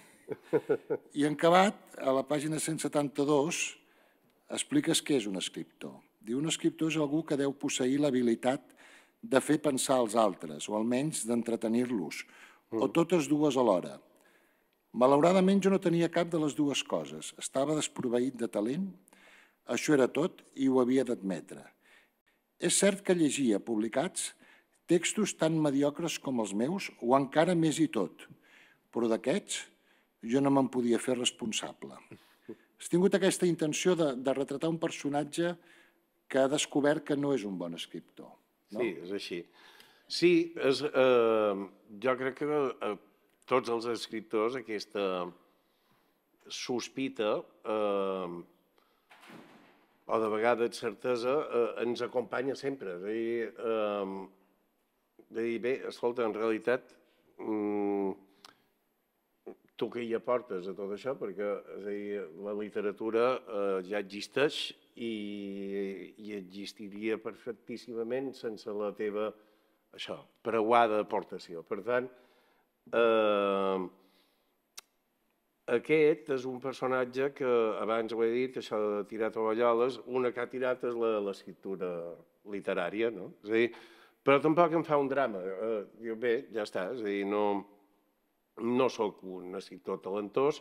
I en acabat, a la pàgina cent setanta-dos, expliques què és un escriptor. Diu, un escriptor és algú que deu posseir l'habilitat de fer pensar els altres, o almenys d'entretenir-los, mm. o totes dues alhora. Malauradament jo no tenia cap de les dues coses. Estava desproveït de talent, això era tot i ho havia d'admetre. És cert que llegia publicats textos tan mediocres com els meus o encara més i tot, però d'aquests jo no me'n podia fer responsable. Has tingut aquesta intenció de, de retratar un personatge que ha descobert que no és un bon escriptor. No? Sí, és així. Sí, és, eh, jo crec que eh, tots els escriptors aquesta sospita eh, o de vegades certesa, eh, ens acompanya sempre. És a dir, eh, de dir, bé, escolta, en realitat, mm, tu què hi aportes a tot això? Perquè és a dir, la literatura eh, ja existeix i, i existiria perfectíssimament sense la teva, això, preuada aportació. Per tant, eh, aquest és un personatge que, abans ho he dit, això de tirar tovalloles, una que ha tirat és l'escriptura literària, no? És a dir, però tampoc em fa un drama. Eh, diu, bé, ja està, és a dir, no, no sóc un escriptor talentós,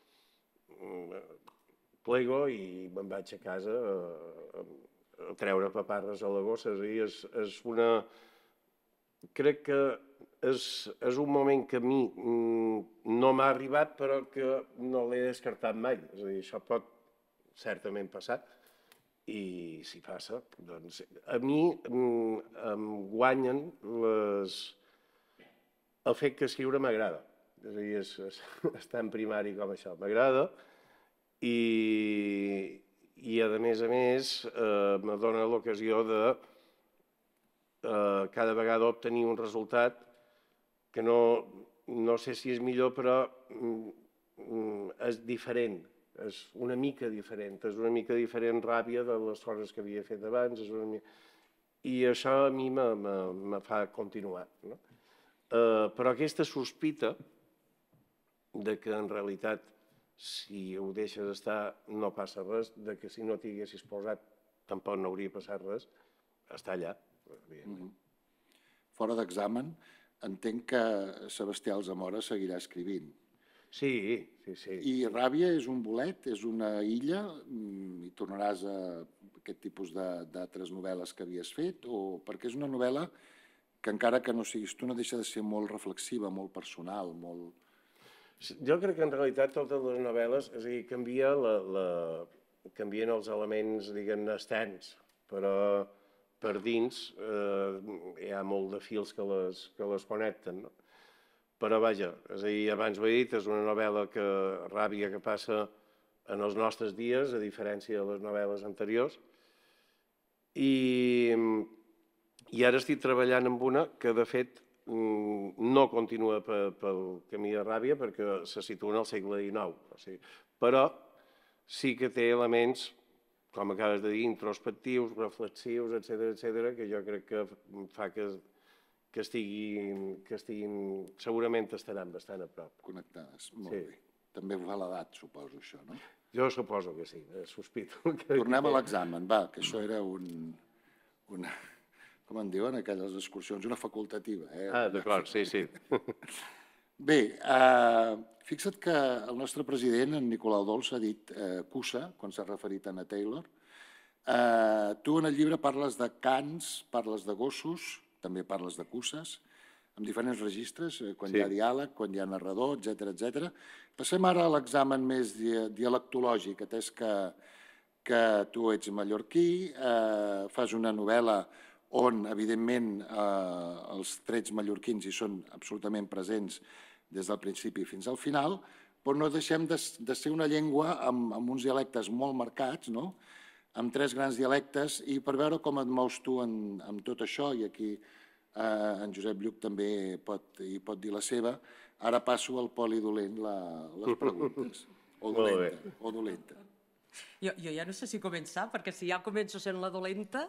plego i me'n vaig a casa a, a treure paparres a la gossa. És a dir, és, és una... Crec que és, és un moment que a mi no m'ha arribat, però que no l'he descartat mai. És a dir, això pot certament passar. I si passa, doncs... A mi em guanyen les... el fet que escriure m'agrada. És a dir, és, és, és tan primari com això. M'agrada i, i, a més a més, eh, me dona l'ocasió de eh, cada vegada obtenir un resultat que no, no sé si és millor, però mm, és diferent, és una mica diferent, és una mica diferent ràbia de les coses que havia fet abans, és una mica... i això a mi me, me, me fa continuar. No? Eh, però aquesta sospita de que en realitat si ho deixes estar no passa res, de que si no t'hi haguessis posat tampoc no hauria passat res, està allà. Mm-hmm. Fora d'examen, entenc que Sebastià Alsamora seguirà escrivint. Sí, sí, sí. I Ràbia és un bolet, és una illa, i tornaràs a aquest tipus d'altres novel·les que havies fet, o perquè és una novel·la que encara que no siguis tu no deixa de ser molt reflexiva, molt personal, molt... Jo crec que en realitat totes les novel·les, és a dir, canvia la, la, canvien els elements, diguem-ne, externs, però per dins eh, hi ha molt de fils que les, que les connecten, no? Però vaja, és a dir, abans ho he dit, és una novel·la que, Ràbia, que passa en els nostres dies, a diferència de les novel·les anteriors, i, i ara estic treballant amb una que, de fet, no continua pel camí de Ràbia perquè se situa en el segle dinou, o sigui, però sí que té elements, com acabes de dir, introspectius, reflexius, etcètera, etcètera, que jo crec que fa que, que, estiguin, que estiguin, segurament estaran bastant a prop. Connectades, molt Sí. bé. També fa l'edat, suposo, això, no? Jo suposo que sí, sospito. Que... Tornem a l'examen, va, que això era un, una, com en diuen aquelles excursions, una facultativa. Eh? Ah, d'acord, sí, sí. Bé, eh, fixa't que el nostre president, en Nicolau Dolç, ha dit eh, cussa, quan s'ha referit a Anna Taylor. Eh, tu en el llibre parles de cans, parles de gossos, també parles de cusses, amb diferents registres, quan sí. hi ha diàleg, quan hi ha narrador, etcètera, etcètera. Passem ara a l'examen més dialectològic, atès que, que tu ets mallorquí, eh, fas una novel·la on, evidentment, eh, els trets mallorquins hi són absolutament presents des del principi fins al final, però no deixem de, de ser una llengua amb, amb uns dialectes molt marcats, no? Amb tres grans dialectes, i per veure com et mous tu en, en tot això, i aquí eh, en Josep Lluc també pot, hi pot dir la seva, ara passo al polidolent la, les preguntes. O dolenta, o dolenta. Jo, jo ja no sé si començar, perquè si ja començo sent la dolenta...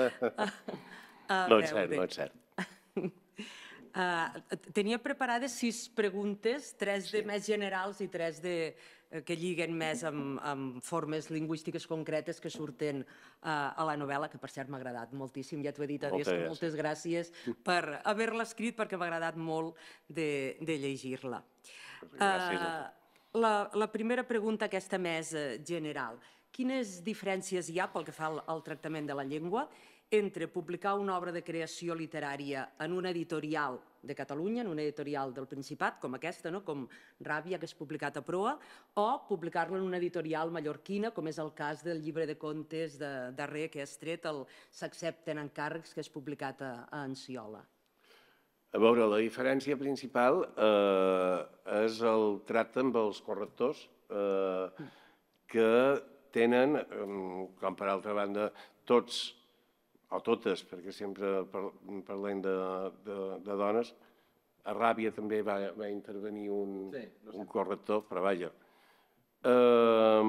No és cert, no és cert. Uh, tenia preparades sis preguntes, tres de més generals i tres de, uh, que lliguen més amb, amb formes lingüístiques concretes que surten uh, a la novel·la, que per cert m'ha agradat moltíssim, ja t'ho he dit, Adés, que moltes gràcies per haver-la escrit, perquè m'ha agradat molt de, de llegir-la. Gràcies. Uh, la, la primera pregunta, aquesta més uh, general. Quines diferències hi ha pel que fa al, al tractament de la llengua entre publicar una obra de creació literària en una editorial de Catalunya, en una editorial del Principat, com aquesta, no? Com Ràbia, que és publicat a Proa, o publicar-la en una editorial mallorquina, com és el cas del llibre de contes de darrer que has tret, el S'accepten encàrrecs, que és publicat a, a Enciola. A veure, la diferència principal eh, és el tracte amb els correctors eh, que tenen, eh, com per altra banda, tots o totes, perquè sempre parlem de, de, de dones, a Ràbia també va, va intervenir un, sí, no sé. un corrector, però vaja. Eh,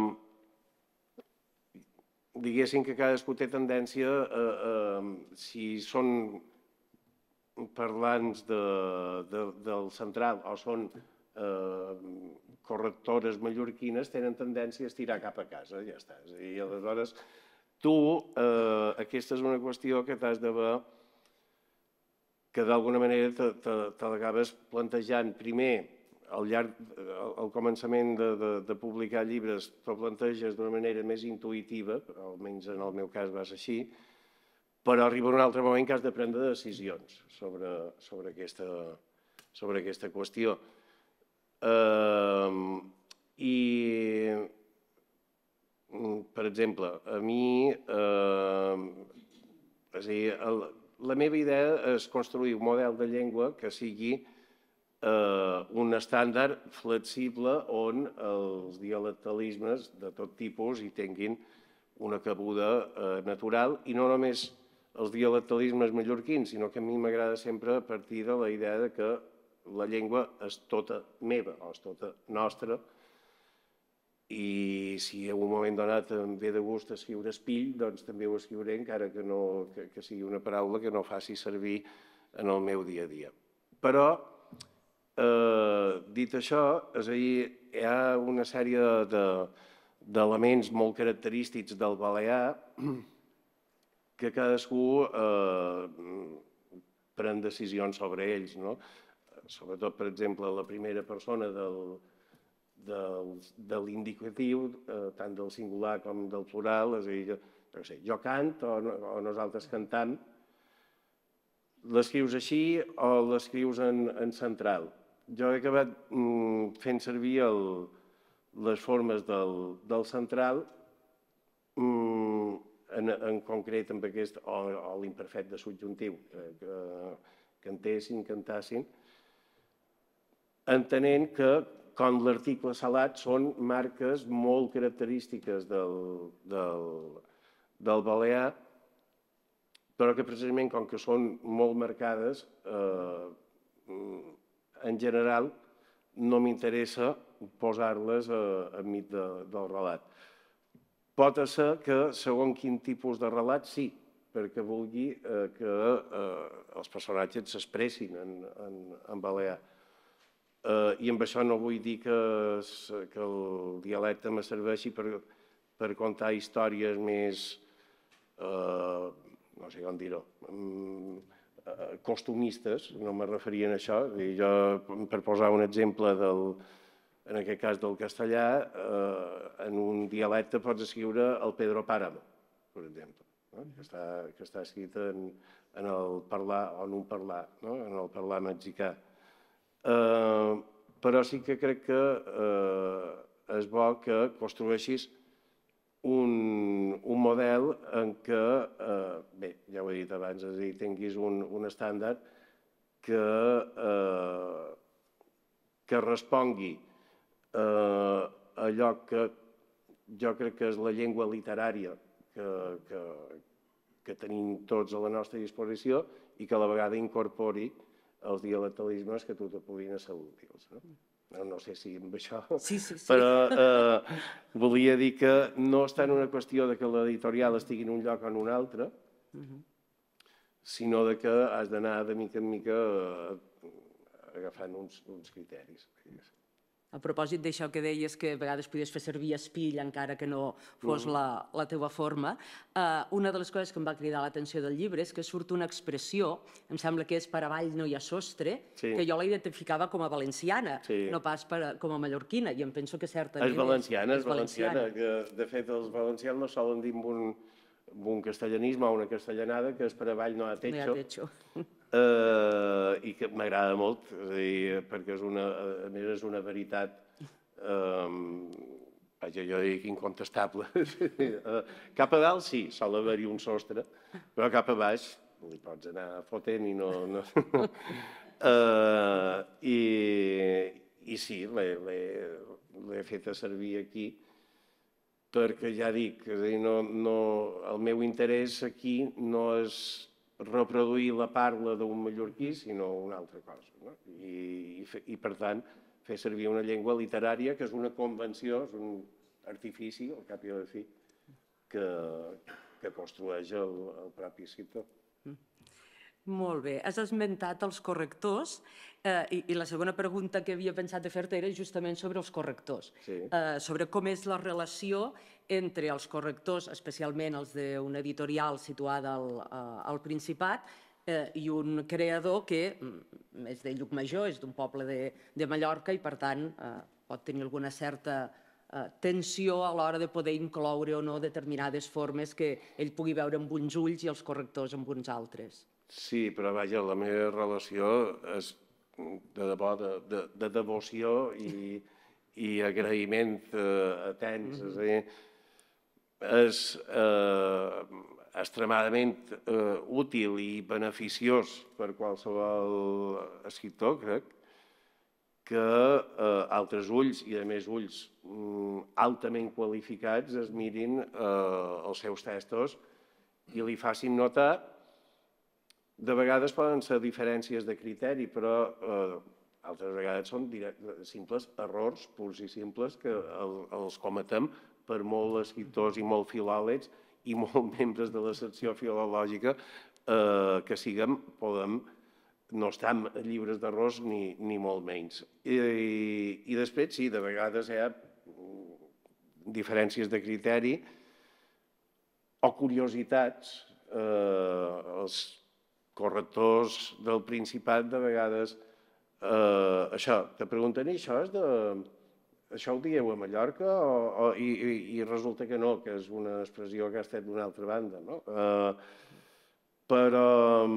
diguéssim que cadascú té tendència, a, a, si són parlants de, de, del central o són eh, correctores mallorquines, tenen tendència a estirar cap a casa, ja està. I aleshores, tu, eh, aquesta és una qüestió que t'has de veure, que d'alguna manera te, te, te l'acabes plantejant primer, al llarg, al començament de, de, de publicar llibres, t'ho planteges d'una manera més intuïtiva, almenys en el meu cas va ser així, però arriba un altre moment que has de prendre decisions sobre, sobre, aquesta, sobre aquesta qüestió. Eh, I... Per exemple, a mi, eh, és a dir, el, la meva idea és construir un model de llengua que sigui eh, un estàndard flexible on els dialectalismes de tot tipus hi tinguin una cabuda eh, natural, i no només els dialectalismes mallorquins, sinó que a mi m'agrada sempre partir de la idea de que la llengua és tota meva, o és tota nostra, i si en un moment donat em ve de gust escriure espill, doncs també ho escriuré, encara que, no, que, que sigui una paraula que no faci servir en el meu dia a dia. Però, eh, dit això, és a dir, hi ha una sèrie d'elements de, molt característics del balear que cadascú eh, pren decisions sobre ells, no? Sobretot, per exemple, la primera persona del de l'indicatiu, tant del singular com del plural, és a dir, jo sé, jo cant o nosaltres cantam, l'escrius així o l'escrius en central. Jo he acabat fent servir les formes del central, en concret amb aquest, o l'imperfecte subjuntiu, que cantessin, cantassin, entenent que, com l'article salat, són marques molt característiques del balear, però que precisament, com que són molt marcades, en general no m'interessa posar-les enmig del relat. Pot ser que, segons quin tipus de relat, sí, perquè vulgui que els personatges s'expressin en balear. I amb això no vull dir que el dialecte me serveixi per contar històries més, no sé com dir-ho, costumistes, no me referia a això. Jo, per posar un exemple, en aquest cas del castellà, en un dialecte pots escriure el Pedro Páramo, per exemple, que està escrit en el parlar, o en un parlar, en el parlar mexicà. Però sí que crec que és bo que construeixis un model en què, bé, ja ho he dit abans, és a dir, tinguis un estàndard que respongui a allò que jo crec que és la llengua literària que tenim tots a la nostra disposició i que a la vegada incorpori els dialectalismes que a tu te puguin ser útils. No sé si amb això... Sí, sí, sí. Però volia dir que no és tant una qüestió que l'editorial estigui en un lloc o en un altre, sinó que has d'anar de mica en mica agafant uns criteris. A propòsit d'això que deies, que a vegades podies fer servir espill encara que no fos la teva forma, una de les coses que em va cridar l'atenció del llibre és que surt una expressió, em sembla que és per avall no hi ha sostre, que jo la identificava com a valenciana, no pas com a mallorquina, i em penso que certament és valenciana. És valenciana. De fet, els valencians no solen dir amb un castellanisme o una castellanada que és per avall no hi ha techo. I que m'agrada molt, perquè a més és una veritat, vaja, jo dic incontestable. Cap a dalt sí, sol haver-hi un sostre, però cap a baix li pots anar fotent i no... I sí, l'he feta servir aquí, perquè ja dic, el meu interès aquí no és reproduir la parla d'un mallorquí, sinó una altra cosa. I, per tant, fer servir una llengua literària que és una convenció, és un artifici, al cap i a la fi, que construeix el propi escriptor. Molt bé. Has esmentat els correctors i la segona pregunta que havia pensat de fer-te era justament sobre els correctors, sobre com és la relació entre els correctors, especialment els d'una editorial situada al Principat, i un creador que és de Llucmajor, és d'un poble de Mallorca i, per tant, pot tenir alguna certa tensió a l'hora de poder incloure o no determinades formes que ell pugui veure amb uns ulls i els correctors amb uns altres. Sí, però vaja, la meva relació és de debò, de devoció i agraïment atens. És a dir, és extremadament útil i beneficiós per qualsevol escriptor, crec, que altres ulls, i a més ulls altament qualificats, es mirin els seus textos i li facin notar. De vegades poden ser diferències de criteri, però altres vegades són simples errors, purs i simples, que els cometem per molts escriptors i molt filòlegs i molts membres de la secció filològica que siguem, podem, no estem lliures d'errors ni molt menys. I després, sí, de vegades hi ha diferències de criteri o curiositats. Els correctors del Principat, de vegades, això, te pregunten, i això és això ho dieu a Mallorca o, o, i, i, i resulta que no, que és una expressió que ha estat d'una altra banda, no? Uh, però,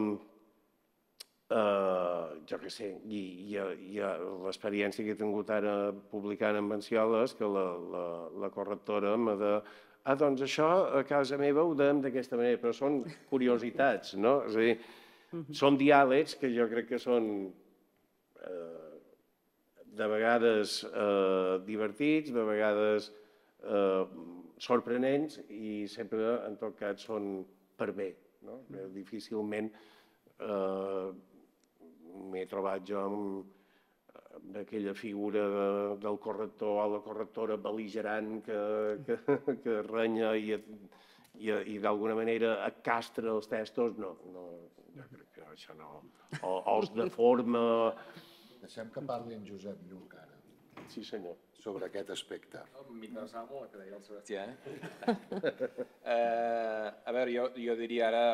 uh, jo què sé, i, i, i l'experiència que he tingut ara publicant en Menciol és que la, la, la correctora m'ha de... Ah, doncs això a casa meva ho dèiem d'aquesta manera, però són curiositats, no? És a dir, són diàlegs que jo crec que són... Uh, de vegades eh, divertits, de vegades eh, sorprenents i sempre, en tot cas, són per bé. No? Difícilment eh, m'he trobat jo amb, amb aquella figura de, del corrector o la correctora bel·ligerant que, que, que renya i, i, i d'alguna manera castra els textos. No, no, jo crec que això no. O, o els deforma... Deixem que parli en Josep Lluc ara. Sí, senyor. Sobre aquest aspecte. M'interessava molt el que deia el Sebastià. Eh? eh, a veure, jo, jo diria ara,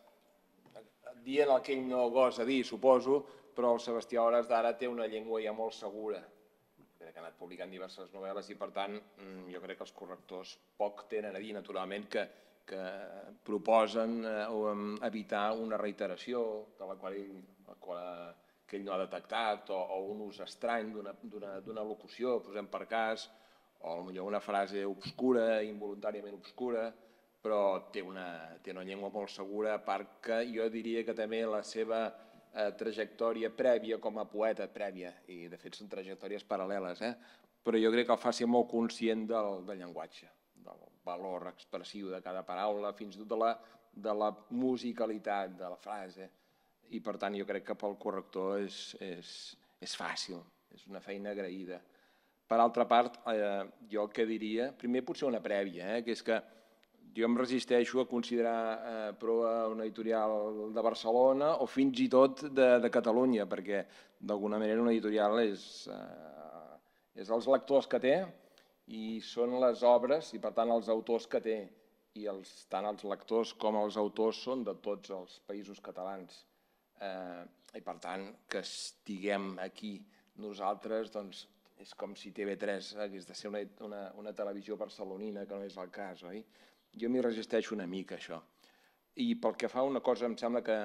dient el que ell no gosa dir, suposo, però el Sebastià a hores d'ara té una llengua ja molt segura. Crec que ha anat publicant diverses novel·les i, per tant, jo crec que els correctors poc tenen a dir, naturalment, que, que proposen eh, evitar una reiteració de la qual ell... La qual, que ell no ha detectat, o, o un ús estrany d'una locució, posem per cas, o potser una frase obscura, involuntàriament obscura, però té una, té una llengua molt segura, a part que jo diria que també la seva eh, trajectòria prèvia com a poeta, prèvia, i de fet són trajectòries paral·leles, eh? Però jo crec que el fa ser molt conscient del, del llenguatge, del valor expressiu de cada paraula, fins i tot de la, de la musicalitat de la frase. I, per tant, jo crec que pel corrector és, és, és fàcil, és una feina agraïda. Per altra part, eh, jo el que diria, primer potser una prèvia, eh, que és que jo em resisteixo a considerar eh, proa una editorial de Barcelona o fins i tot de, de Catalunya, perquè d'alguna manera una editorial és, eh, és els lectors que té i són les obres i, per tant, els autors que té. I els, tant els lectors com els autors són de tots els països catalans. Eh, i per tant que estiguem aquí nosaltres doncs és com si T V tres hagués de ser una, una, una televisió barcelonina, que no és el cas, oi? Jo m'hi resisteixo una mica, això. I pel que fa a una cosa, em sembla que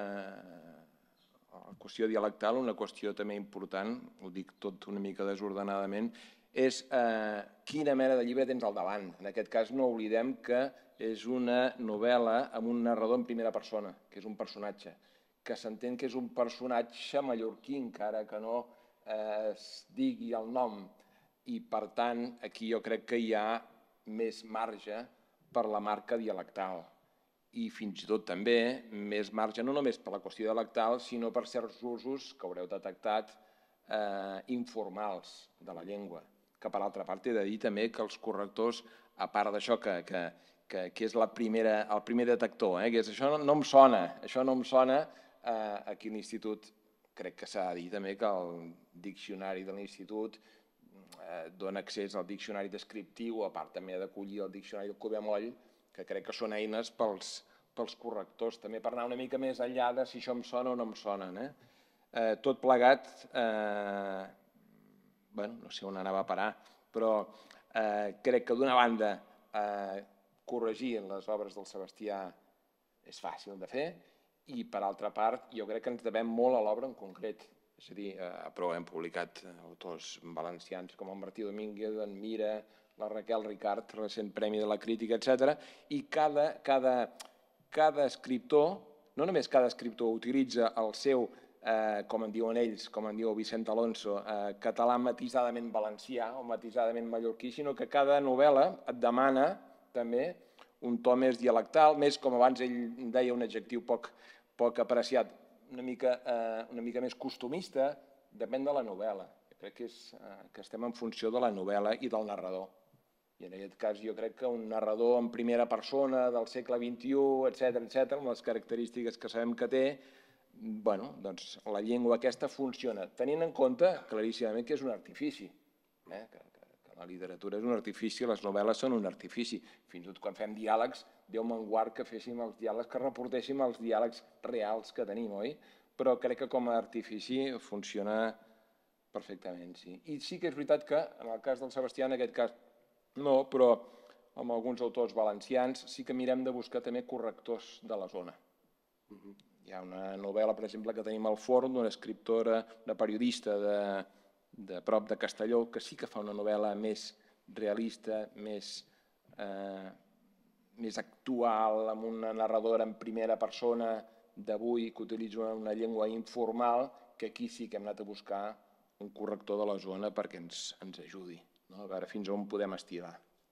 la qüestió dialectal, una qüestió també important, ho dic tot una mica desordenadament, és eh, quina mena de llibre tens al davant. En aquest cas no oblidem que és una novel·la amb un narrador en primera persona, que és un personatge, que s'entén que és un personatge mallorquí, encara que no eh, es digui el nom. I, per tant, aquí jo crec que hi ha més marge per la marca dialectal. I fins i tot també més marge, no només per la qüestió dialectal, sinó per certs usos que haureu detectat eh, informals de la llengua. Que, per altra part, he de dir també que els correctors, a part d'això que, que, que, que és la primera, el primer detector, eh, que és això no, no em sona, això no em sona, eh, aquí a l'Institut crec que s'ha de dir també que el diccionari de l'Institut eh, dona accés al diccionari descriptiu, a part també d'acollir el diccionari del Covemoll, que crec que són eines pels, pels correctors, també per anar una mica més enllà de si això em sona o no em sonen. Eh? Eh, tot plegat, eh, bueno, no sé on anava a parar, però eh, crec que d'una banda eh, corregir les obres del Sebastià és fàcil de fer, i per altra part jo crec que ens devem molt a l'obra en concret. És a dir, eh, però hem publicat autors valencians com el Martí Domínguez, en Mira, la Raquel Ricart, recent Premi de la Crítica, etcètera. I cada, cada, cada escriptor, no només cada escriptor utilitza el seu, eh, com en diuen ells, com en diu Vicent Alonso, eh, català matisadament valencià o matisadament mallorquí, sinó que cada novel·la et demana també un to més dialectal, més, com abans ell deia, un adjectiu poc, poc apreciat, una mica, eh, una mica més costumista, depèn de la novel·la. Jo crec que, és, eh, que estem en funció de la novel·la i del narrador. I en aquest cas jo crec que un narrador en primera persona del segle vint-i-u, etcètera, etcètera, amb les característiques que sabem que té, bueno, doncs la llengua aquesta funciona, tenint en compte claríssimament que és un artifici, eh? que, que, que la literatura és un artifici, les novel·les són un artifici. Fins i tot quan fem diàlegs, Déu me'n guard que féssim els diàlegs, que reportéssim els diàlegs reals que tenim, oi? Però crec que com a artifici funciona Perfectament, sí. I sí que és veritat que, en el cas del Sebastià, en aquest cas no, però amb alguns autors valencians sí que mirem de buscar també correctors de la zona. Hi ha una novel·la, per exemple, que tenim al forn d'una escriptora, una periodista de, de prop de Castelló, que sí que fa una novel·la més realista, més, eh, més actual, amb una narradora en primera persona d'avui que utilitza una llengua informal, que aquí sí que hem anat a buscar un corrector de la zona perquè ens, ens ajudi, no? A veure fins on podem estirar.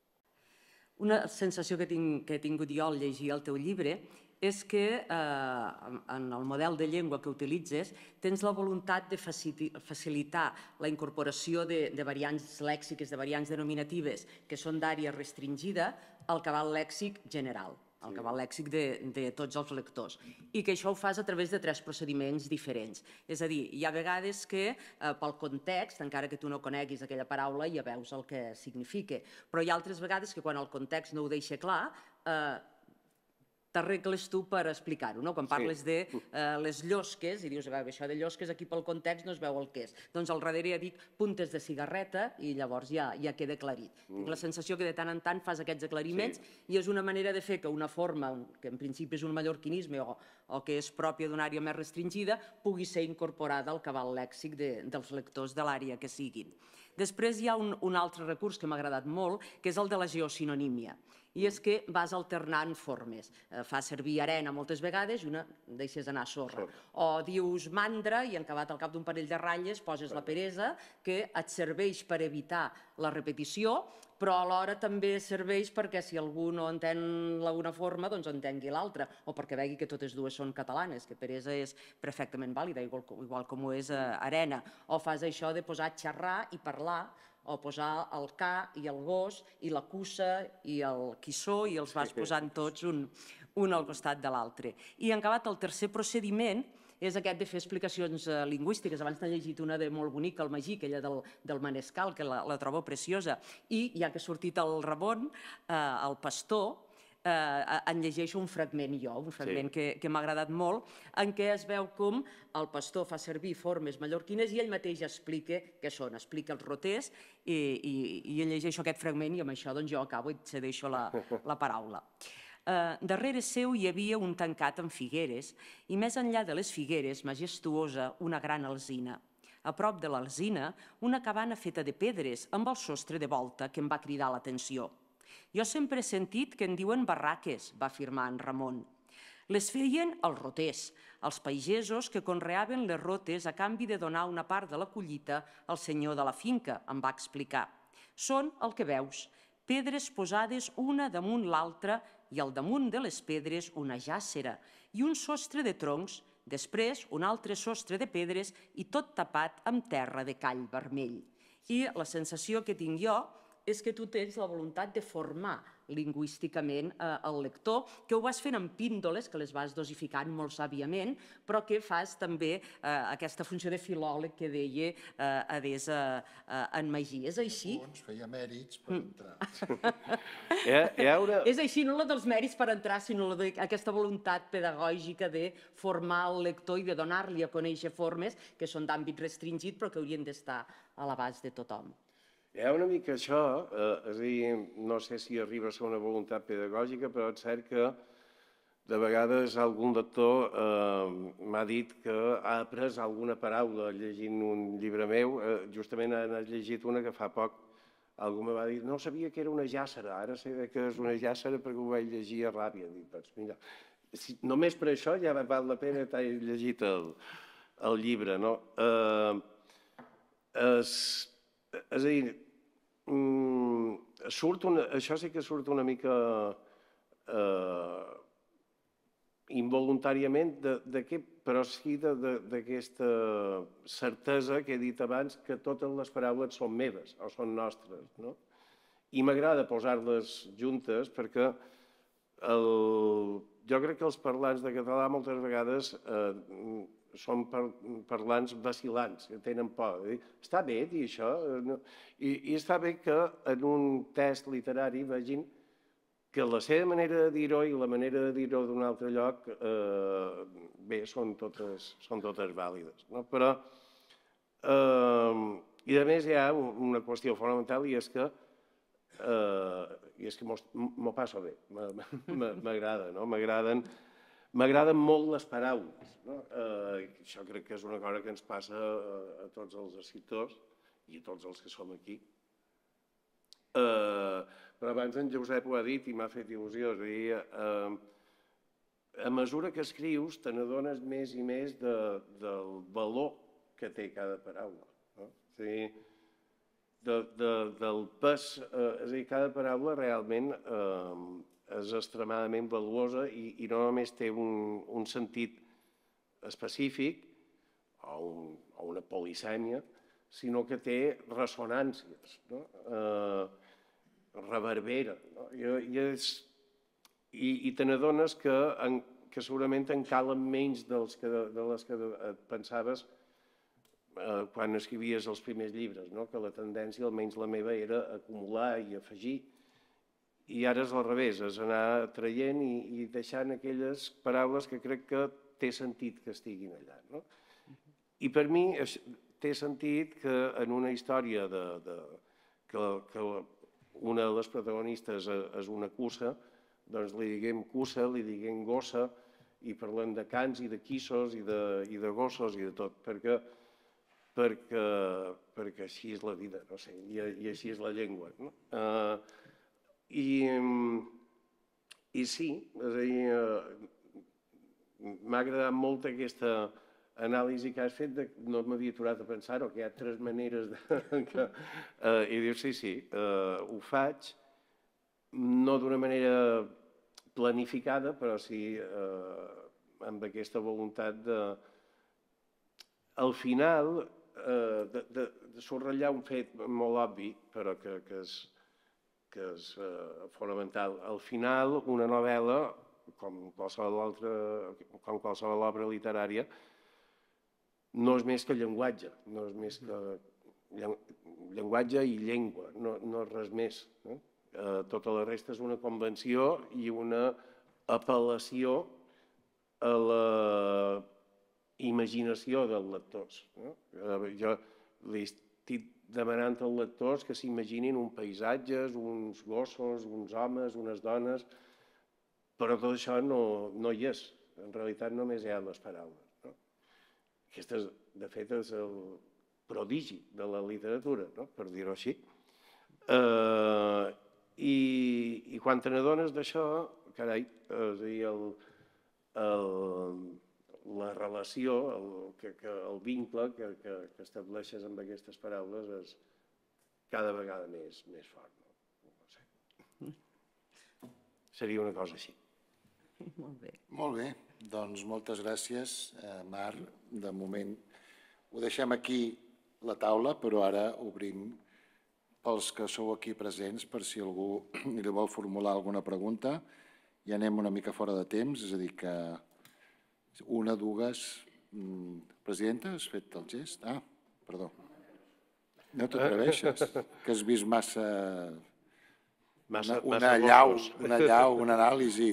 Una sensació que, tinc, que he tingut jo al llegir el teu llibre és que eh, en el model de llengua que utilitzes tens la voluntat de facilitar la incorporació de, de variants lèxiques, de variants denominatives que són d'àrea restringida al cabal lèxic general, al cabal lèxic de, de tots els lectors, i que això ho fas a través de tres procediments diferents. És a dir, hi ha vegades que eh, pel context, encara que tu no coneguis aquella paraula, ja veus el que significa, però hi ha altres vegades que quan el context no ho deixa clar, eh, t'arregles tu per explicar-ho, no? Quan parles de eh, les llosques i dius, això de llosques aquí pel context no es veu el que és. Doncs al darrere ja dic puntes de cigarreta i llavors ja, ja queda aclarit. Tinc la sensació que de tant en tant fas aquests aclariments i és una manera de fer que una forma, que en principi és un mallorquinisme o, o que és pròpia d'una àrea més restringida, pugui ser incorporada al cabal lèxic de, dels lectors de l'àrea que siguin. Després hi ha un, un altre recurs que m'ha agradat molt, que és el de la geosinonímia. I és que vas alternant formes. Eh, fa servir arena moltes vegades i una deixes anar sorra. O dius mandra i en acabat al cap d'un parell de ratlles poses la peresa, que et serveix per evitar la repetició, però alhora també serveix perquè si algú no entén una forma, doncs entengui l'altra, o perquè vegi que totes dues són catalanes, que peresa és perfectament vàlida, igual, igual com ho és eh, arena. O fas això de posar xerrar i parlar, o posar el ca i el gos i la cussa i el quissó i els vas posant tots un, un al costat de l'altre. I en acabat el tercer procediment és aquest de fer explicacions eh, lingüístiques. Abans t'he llegit una de molt bonica, el Magí, aquella del, del Manescal, que la, la trobo preciosa. I ja que ha sortit el Ramon, eh, el pastor, eh, en llegeixo un fragment jo, un fragment sí. que, que m'ha agradat molt, en què es veu com el pastor fa servir formes mallorquines i ell mateix explica què són, explica els roters i, i, i ell llegeixo aquest fragment i amb això doncs, jo acabo i et cedeixo la, la paraula. Uh, darrere seu hi havia un tancat amb figueres i més enllà de les figueres, majestuosa, una gran alzina. A prop de l'alzina, una cabana feta de pedres amb el sostre de volta que em va cridar l'atenció. Jo sempre he sentit que en diuen barraques, va afirmar en Ramon. Les feien els roters, els pagesos que conreaven les rotes a canvi de donar una part de la collita al senyor de la finca, em va explicar. Són el que veus, pedres posades una damunt l'altra i al damunt de les pedres una jàssera i un sostre de troncs, després un altre sostre de pedres i tot tapat amb terra de call vermell. I la sensació que tinc jo és que tu tens la voluntat de formar lingüísticament eh, el lector, que ho vas fent amb píndoles, que les vas dosificant molt sàviament, però que fas també eh, aquesta funció de filòleg que deia eh, adés a, a, en Magí. És així? Doncs feia mèrits per entrar. Hi ha, hi ha una... És així, no la dels mèrits per entrar, sinó la d'aquesta voluntat pedagògica de formar el lector i de donar-li a conèixer formes que són d'àmbit restringit però que haurien d'estar a l'abast de tothom. Hi ha una mica això, eh, és a dir, no sé si arriba a ser una voluntat pedagògica, però és cert que de vegades algun lector eh, m'ha dit que ha après alguna paraula llegint un llibre meu, eh, justament ha llegit una que fa poc, algú me va dir, no sabia que era una jàssera, ara sé que és una jàssera perquè ho vaig llegir a ràbia. Dic, doncs mira, si, només per això ja val la pena que t'hagi llegit el, el llibre, no? Eh, és, és a dir, Mm, surt una, això sí que surt una mica eh, involuntàriament, de, de què, però sí d'aquesta certesa que he dit abans que totes les paraules són meves o són nostres. No? I m'agrada posar-les juntes perquè el, jo crec que els parlants de català moltes vegades eh, són parlants vacil·lants, que tenen por. Està bé dir això? I, i està bé que en un test literari vegin que la seva manera de dir-ho i la manera de dir-ho d'un altre lloc, eh, bé, són totes, són totes vàlides. No? Però I a més hi ha una qüestió fonamental i és que i és que m'ho passo bé, m'agrada, no? M'agraden molt les paraules. Això crec que és una cosa que ens passa a tots els escriptors i a tots els que som aquí. Però abans en Josep ho ha dit i m'ha fet il·lusió, és a dir, a mesura que escrius te n'adones més i més del valor que té cada paraula. És a dir, del pes, és a dir, cada paraula realment és extremadament valuosa i no només té un sentit específic o una polisèmia, sinó que té ressonàncies, reverbera. I te n'adones que segurament en calen menys de les que et pensaves quan escrivies els primers llibres, que la tendència, almenys la meva, era acumular i afegir. I ara és al revés, és anar traient i deixant aquelles paraules que crec que té sentit que estiguin allà. I per mi té sentit que en una història que una de les protagonistes és una cussa, doncs li diguem cussa, li diguem gossa, i parlem de cans i de quissos i de gossos i de tot, perquè perquè així és la vida, no sé, i així és la llengua. I sí, és a dir, m'ha agradat molt aquesta anàlisi que has fet, no m'havia aturat a pensar-ho, que hi ha tres maneres de... I dius, sí, sí, ho faig, no d'una manera planificada, però sí amb aquesta voluntat de... Al final, de subratllar un fet molt obvi, però que és fonamental. Al final, una novel·la, com qualsevol obra literària, no és més que llenguatge, no és més que llenguatge i llengua, no és res més. Tota la resta és una convenció i una apel·lació a la imaginació dels lectors. Jo li estic demanant als lectors que s'imaginin uns paisatges, uns gossos, uns homes, unes dones, però tot això no hi és. En realitat només hi ha les paraules. Aquest, de fet, és el prodigi de la literatura, per dir-ho així. I quan te n'adones d'això, carai, és a dir, la relació, el vincle que estableixes amb aquestes paraules és cada vegada més fort. Seria una cosa així. Molt bé. Molt bé, doncs moltes gràcies, Mar. De moment ho deixem aquí la taula, però ara obrim pels que sou aquí presents, per si algú li vol formular alguna pregunta. Ja anem una mica fora de temps, és a dir que una, dues... Presidenta, has fet el gest? Ah, perdó. No t'atreveixes, que has vist massa... Una allau, una allau, una anàlisi.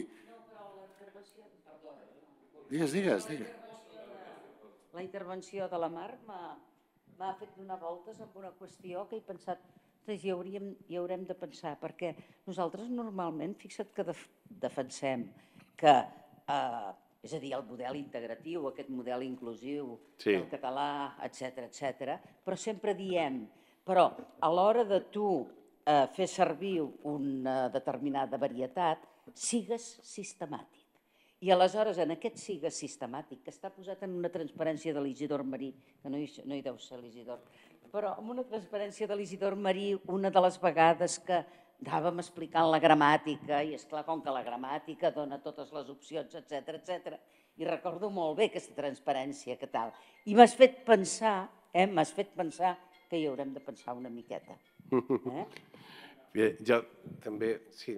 Digues, digues, digues. La intervenció de la Mar m'ha fet donar voltes amb una qüestió que he pensat que hi haurem de pensar, perquè nosaltres normalment, fixa't que defensem que, és a dir, el model integratiu, aquest model inclusiu del català, etcètera, etcètera, però sempre diem, però a l'hora de tu fer servir una determinada varietat, sigues sistemàtic. I aleshores, en aquest sigues sistemàtic, que està posat en una transparència de l'Isidor Marí, que no hi deu ser l'Isidor, però en una transparència de l'Isidor Marí, una de les vegades que anàvem explicant la gramàtica, i esclar, com que la gramàtica dona totes les opcions, etcètera, etcètera, i recordo molt bé aquesta transparència, que tal. I m'has fet pensar, eh, m'has fet pensar que hi haurem de pensar una miqueta. Bé, jo també, sí.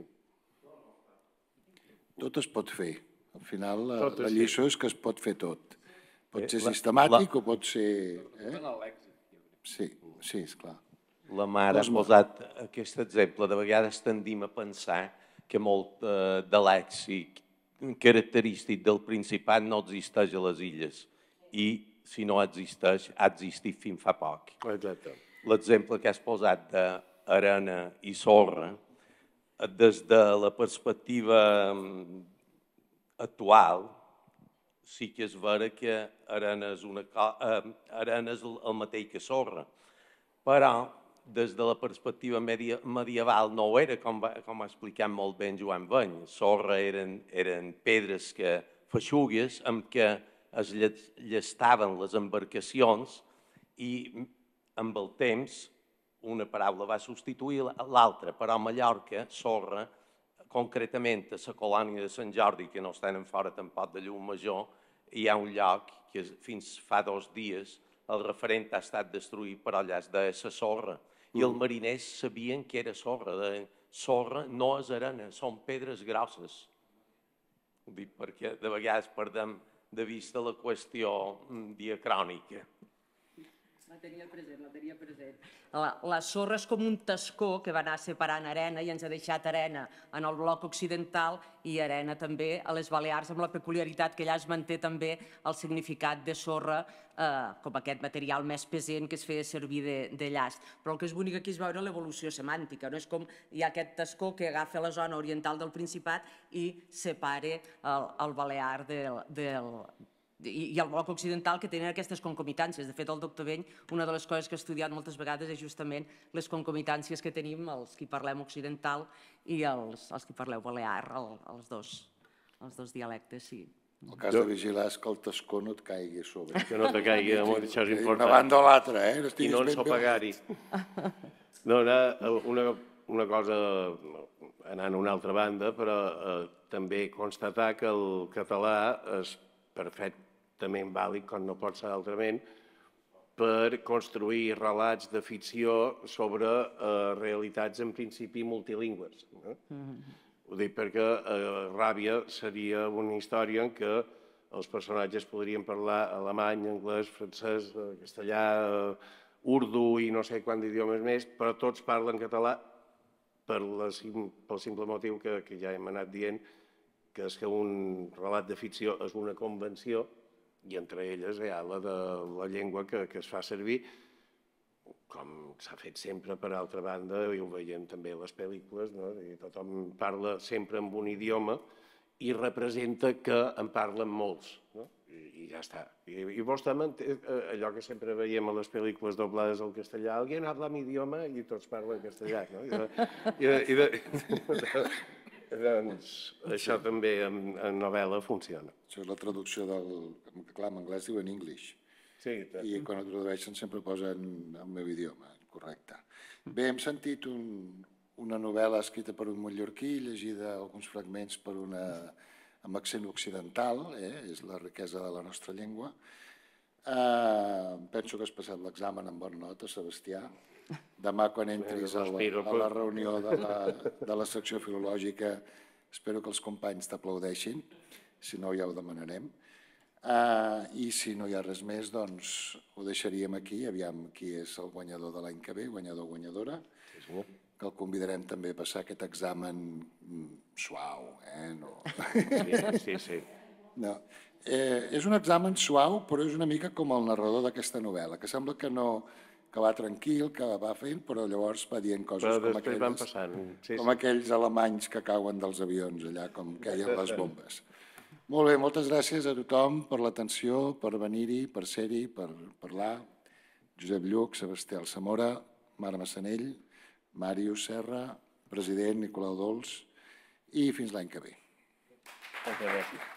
Tot es pot fer. Al final, la lliçó és que es pot fer tot. Pot ser sistemàtic o pot ser... Sí, sí, esclar. La Mar ha posat aquest exemple. De vegades tendim a pensar que molt de lèxic característic del Principat no existeix a les illes. I si no existeix, ha existit fins fa poc. Exacte. L'exemple que has posat d'arena i sorra, des de la perspectiva actual, sí que és vera que arena és, una, eh, arena és el mateix que sorra, però des de la perspectiva medieval no ho era, com va, com ha explicat molt bé en Joan Beny. Sorra eren, eren pedres que, feixugues amb què es llestaven les embarcacions i amb el temps una paraula va substituir l'altra, però a Mallorca, sorra, concretament a la colònia de Sant Jordi, que no estan fora tampoc de Llumajor, hi ha un lloc que fins fa dos dies el referent ha estat destruït per allà de la sorra. I els mariners sabien que era sorra. De sorra no és arena, són pedres grosses. Ho dic perquè de vegades perdem de vista la qüestió diacrònica. La tenia present, la tenia present. La, la sorra és com un tascó que va anar separant arena i ens ha deixat arena en el bloc occidental i arena també a les Balears, amb la peculiaritat que allà es manté també el significat de sorra eh, com aquest material més pesant que es feia servir de, de llast. Però el que és bonic aquí és veure l'evolució semàntica, no? És com hi ha aquest tascó que agafa la zona oriental del Principat i separa el, el Balear del, del i el bloc occidental, que tenen aquestes concomitàncies. De fet, el doctor Beny, una de les coses que ha estudiat moltes vegades és justament les concomitàncies que tenim els qui parlem occidental i els, els qui parleu balear, el, els, dos, els dos dialectes, sí. El cas de vigilar és que el tascó no et caigui a sobre. Que no te caigui, això és important. Una banda o l'altra, eh? I no ens sopegar-hi. No, una, una cosa, anant a una altra banda, però eh, també constatar que el català és perfectament vàlid, com no pot ser altrament, per construir relats de ficció sobre eh, realitats en principi multilingües. No? Mm-hmm. Ho dic perquè eh, Ràbia seria una història en què els personatges podrien parlar alemany, anglès, francès, castellà, eh, urdu i no sé quant d'idiomes més, però tots parlen català per la, pel simple motiu que, que ja hem anat dient, que és que un relat de ficció és una convenció i entre elles hi ha la de la llengua que, que es fa servir, com s'ha fet sempre per altra banda, i ho veiem també a les pel·lícules, no? I tothom parla sempre en un idioma i representa que en parlen molts, no? I, i ja està. I, i vos també, allò que sempre veiem a les pel·lícules doblades al castellà, alguien habla mi idioma i tots parlen castellà, no? I de, i de, i de, doncs això també en, en novel·la funciona. Això és la traducció del... Clar, en anglès diuen English. Sí, i quan ho tradueixen sempre posen el meu idioma, correcte. Bé, hem sentit un, una novel·la escrita per un mallorquí, llegida alguns fragments per una, amb accent occidental, eh? És la riquesa de la nostra llengua. Uh, penso que has passat l'examen amb bona nota, Sebastià. Demà, quan entris a la, a la reunió de la, de la secció filològica, espero que els companys t'aplaudeixin, si no ja ho demanarem. Uh, I si no hi ha res més, doncs ho deixaríem aquí, aviam qui és el guanyador de l'any que ve, guanyador o guanyadora, que el convidarem també a passar aquest examen suau, eh? No. Sí, sí, sí. No. Eh, és un examen suau, però és una mica com el narrador d'aquesta novel·la, que sembla que no... que va tranquil, que va fent, però llavors va dient coses però com aquelles, van passant. Sí, com aquells alemanys que cauen dels avions, allà com queien les bombes. Molt bé, moltes gràcies a tothom per l'atenció, per venir-hi, per ser-hi, per parlar. Josep Lluc, Sebastià Alsamora, Mara Massanell, Màrius Serra, president Nicolau Dols, i fins l'any que ve. Moltes gràcies.